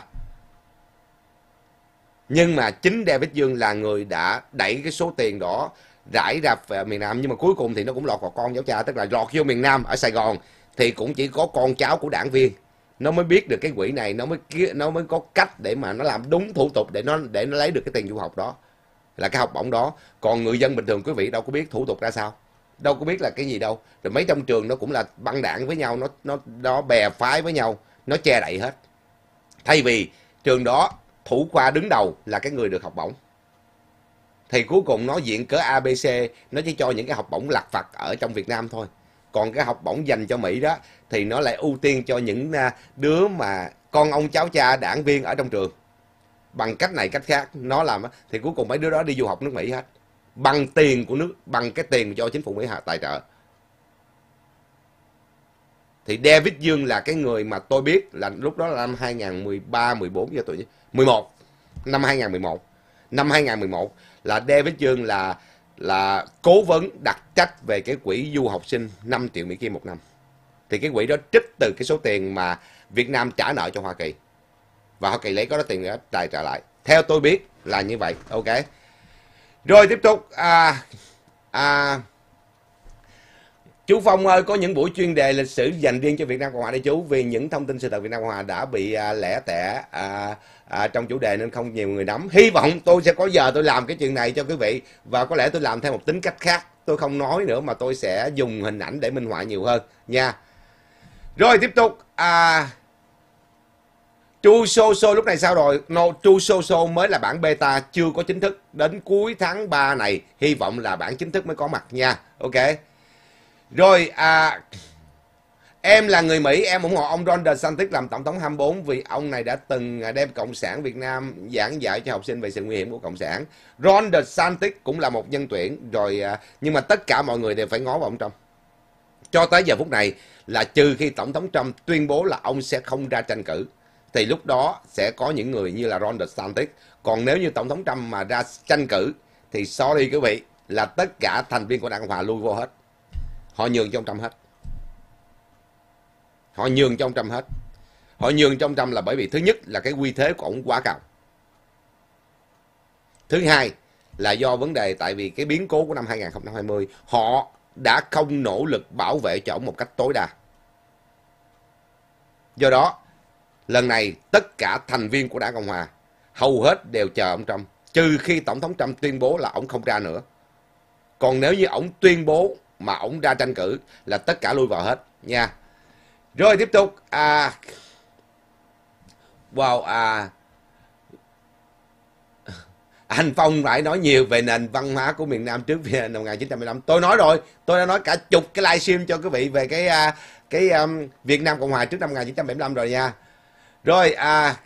Nhưng mà chính David Dương là người đã đẩy cái số tiền đó rải ra về miền Nam. Nhưng mà cuối cùng thì nó cũng lọt vào con cháu cha, tức là lọt vô miền Nam ở Sài Gòn thì cũng chỉ có con cháu của đảng viên. nó mới biết được cái quỹ này, nó mới có cách để mà nó làm đúng thủ tục để nó lấy được cái tiền du học đó, là cái học bổng đó. Còn người dân bình thường quý vị đâu có biết thủ tục ra sao, đâu có biết là cái gì đâu. Rồi mấy trong trường nó cũng là băng đảng với nhau, nó bè phái với nhau, nó che đậy hết. Thay vì trường đó thủ khoa đứng đầu là cái người được học bổng, thì cuối cùng nó diện cỡ ABC, nó chỉ cho những cái học bổng lặt vặt ở trong Việt Nam thôi. Còn cái học bổng dành cho Mỹ đó thì nó lại ưu tiên cho những đứa mà con ông cháu cha đảng viên ở trong trường. Bằng cách này cách khác nó làm thì cuối cùng mấy đứa đó đi du học nước Mỹ hết, bằng tiền của nước, bằng cái tiền do chính phủ Mỹ tài trợ. Thì David Dương là cái người mà tôi biết là lúc đó là năm 2013, 14 giờ tuổi 11, năm 2011. Năm 2011 là David Dương là cố vấn đặc trách về cái quỹ du học sinh 5 triệu Mỹ Kim một năm. Thì cái quỹ đó trích từ cái số tiền mà Việt Nam trả nợ cho Hoa Kỳ, và Hoa Kỳ lấy có đó tiền đó tài trợ lại. Theo tôi biết là như vậy. Ok. Rồi tiếp tục. Chú Phong ơi, có những buổi chuyên đề lịch sử dành riêng cho Việt Nam Cộng Hòa đây chú, vì những thông tin sự thật Việt Nam Cộng Hòa đã bị lẻ tẻ trong chủ đề nên không nhiều người nắm. Hy vọng tôi sẽ có giờ tôi làm cái chuyện này cho quý vị, và có lẽ tôi làm theo một tính cách khác, tôi không nói nữa mà tôi sẽ dùng hình ảnh để minh họa nhiều hơn nha. Rồi tiếp tục. True Soso lúc này sao rồi? No, True Soso mới là bản beta, chưa có chính thức. Đến cuối tháng 3 này hy vọng là bản chính thức mới có mặt nha. Ok. Rồi em là người Mỹ, em ủng hộ ông Ron DeSantis làm tổng thống 24 vì ông này đã từng đem Cộng sản Việt Nam giảng dạy cho học sinh về sự nguy hiểm của Cộng sản. Ron DeSantis cũng là một nhân tuyển rồi, nhưng mà tất cả mọi người đều phải ngó vào ông Trump. Cho tới giờ phút này là trừ khi tổng thống Trump tuyên bố là ông sẽ không ra tranh cử, thì lúc đó sẽ có những người như là Ron DeSantis. Còn nếu như tổng thống Trump mà ra tranh cử thì sorry quý vị, là tất cả thành viên của Đảng Cộng Hòa lui vô hết. Họ nhường cho ông Trump hết. Họ nhường cho ông Trump hết. Họ nhường cho ông Trump là bởi vì thứ nhất là cái uy thế của ông quá cao. Thứ hai là do vấn đề tại vì cái biến cố của năm 2020, họ đã không nỗ lực bảo vệ cho ông một cách tối đa. Do đó, lần này tất cả thành viên của Đảng Cộng Hòa hầu hết đều chờ ông Trump, trừ khi tổng thống Trump tuyên bố là ông không ra nữa. Còn nếu như ông tuyên bố mà ông ra tranh cử là tất cả lui vào hết nha. Rồi tiếp tục. Anh Phong phải nói nhiều về nền văn hóa của miền Nam trước năm 1975. Tôi nói rồi, tôi đã nói cả chục cái livestream cho quý vị về cái Việt Nam Cộng Hòa trước năm 1975 rồi nha. Rồi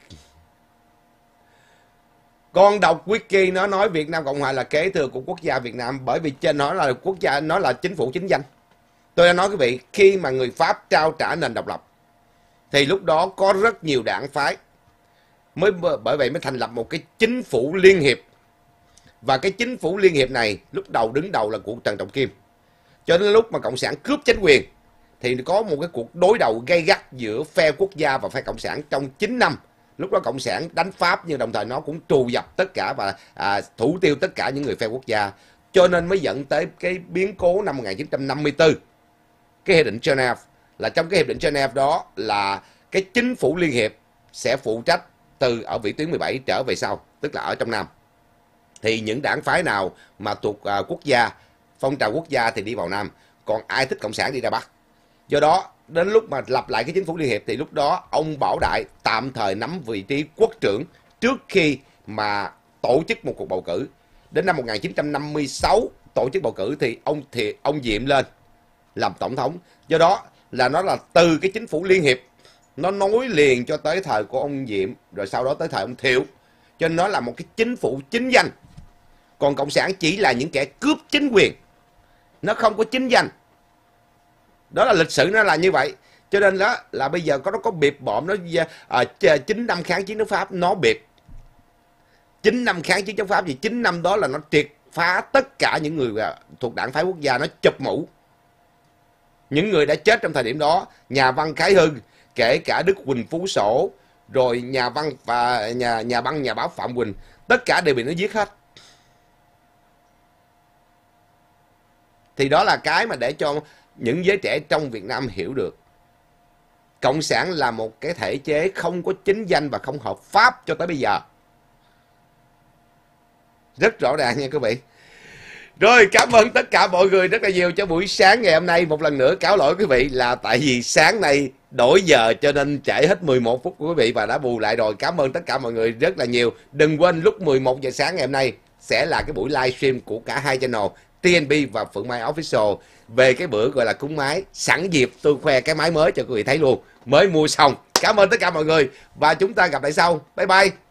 con đọc wiki nó nói Việt Nam Cộng Hòa là kế thừa của quốc gia Việt Nam, bởi vì trên nó là quốc gia, nó là chính phủ chính danh. Tôi đã nói quý vị, khi mà người Pháp trao trả nền độc lập thì lúc đó có rất nhiều đảng phái, bởi vậy mới thành lập một cái chính phủ liên hiệp. Và cái chính phủ liên hiệp này lúc đầu đứng đầu là của Trần Trọng Kim. Cho đến lúc mà Cộng sản cướp chính quyền thì có một cái cuộc đối đầu gay gắt giữa phe quốc gia và phe Cộng sản trong 9 năm. Lúc đó Cộng sản đánh Pháp nhưng đồng thời nó cũng trù dập tất cả và thủ tiêu tất cả những người phe quốc gia. Cho nên mới dẫn tới cái biến cố năm 1954. Cái Hiệp định Geneva, là trong cái Hiệp định Geneva đó là cái chính phủ liên hiệp sẽ phụ trách từ ở vĩ tuyến 17 trở về sau, tức là ở trong Nam. Thì những đảng phái nào mà thuộc quốc gia, phong trào quốc gia thì đi vào Nam, còn ai thích Cộng sản đi ra Bắc. Do đó, đến lúc mà lập lại cái chính phủ liên hiệp thì lúc đó ông Bảo Đại tạm thời nắm vị trí quốc trưởng trước khi mà tổ chức một cuộc bầu cử. Đến năm 1956 tổ chức bầu cử thì ông Diệm lên làm tổng thống. Do đó là nó là từ cái chính phủ liên hiệp nó nối liền cho tới thời của ông Diệm, rồi sau đó tới thời ông Thiệu. Cho nên nó là một cái chính phủ chính danh. Còn Cộng sản chỉ là những kẻ cướp chính quyền, nó không có chính danh. Đó là lịch sử nó là như vậy. Cho nên đó là bây giờ nó có biệt bọm, nó 9 năm kháng chiến chống Pháp, nó biệt 9 năm kháng chiến chống Pháp gì, 9 năm đó là nó triệt phá tất cả những người thuộc đảng phái quốc gia, nó chụp mũ những người đã chết trong thời điểm đó. Nhà văn Khải Hưng, kể cả Đức Huỳnh Phú Sổ, rồi nhà văn và nhà báo Phạm Quỳnh, tất cả đều bị nó giết hết. Thì đó là cái mà để cho những giới trẻ trong Việt Nam hiểu được. Cộng sản là một cái thể chế không có chính danh và không hợp pháp cho tới bây giờ. Rất rõ ràng nha quý vị. Rồi, cảm ơn tất cả mọi người rất là nhiều cho buổi sáng ngày hôm nay. Một lần nữa cáo lỗi quý vị là tại vì sáng nay đổi giờ cho nên trễ hết 11 phút của quý vị và đã bù lại rồi. Cảm ơn tất cả mọi người rất là nhiều. Đừng quên lúc 11 giờ sáng ngày hôm nay sẽ là cái buổi livestream của cả hai channel TNB và Phượng Mai Official về cái bữa gọi là cúng máy. Sẵn dịp tôi khoe cái máy mới cho quý vị thấy luôn, mới mua xong. Cảm ơn tất cả mọi người và chúng ta gặp lại sau. Bye bye.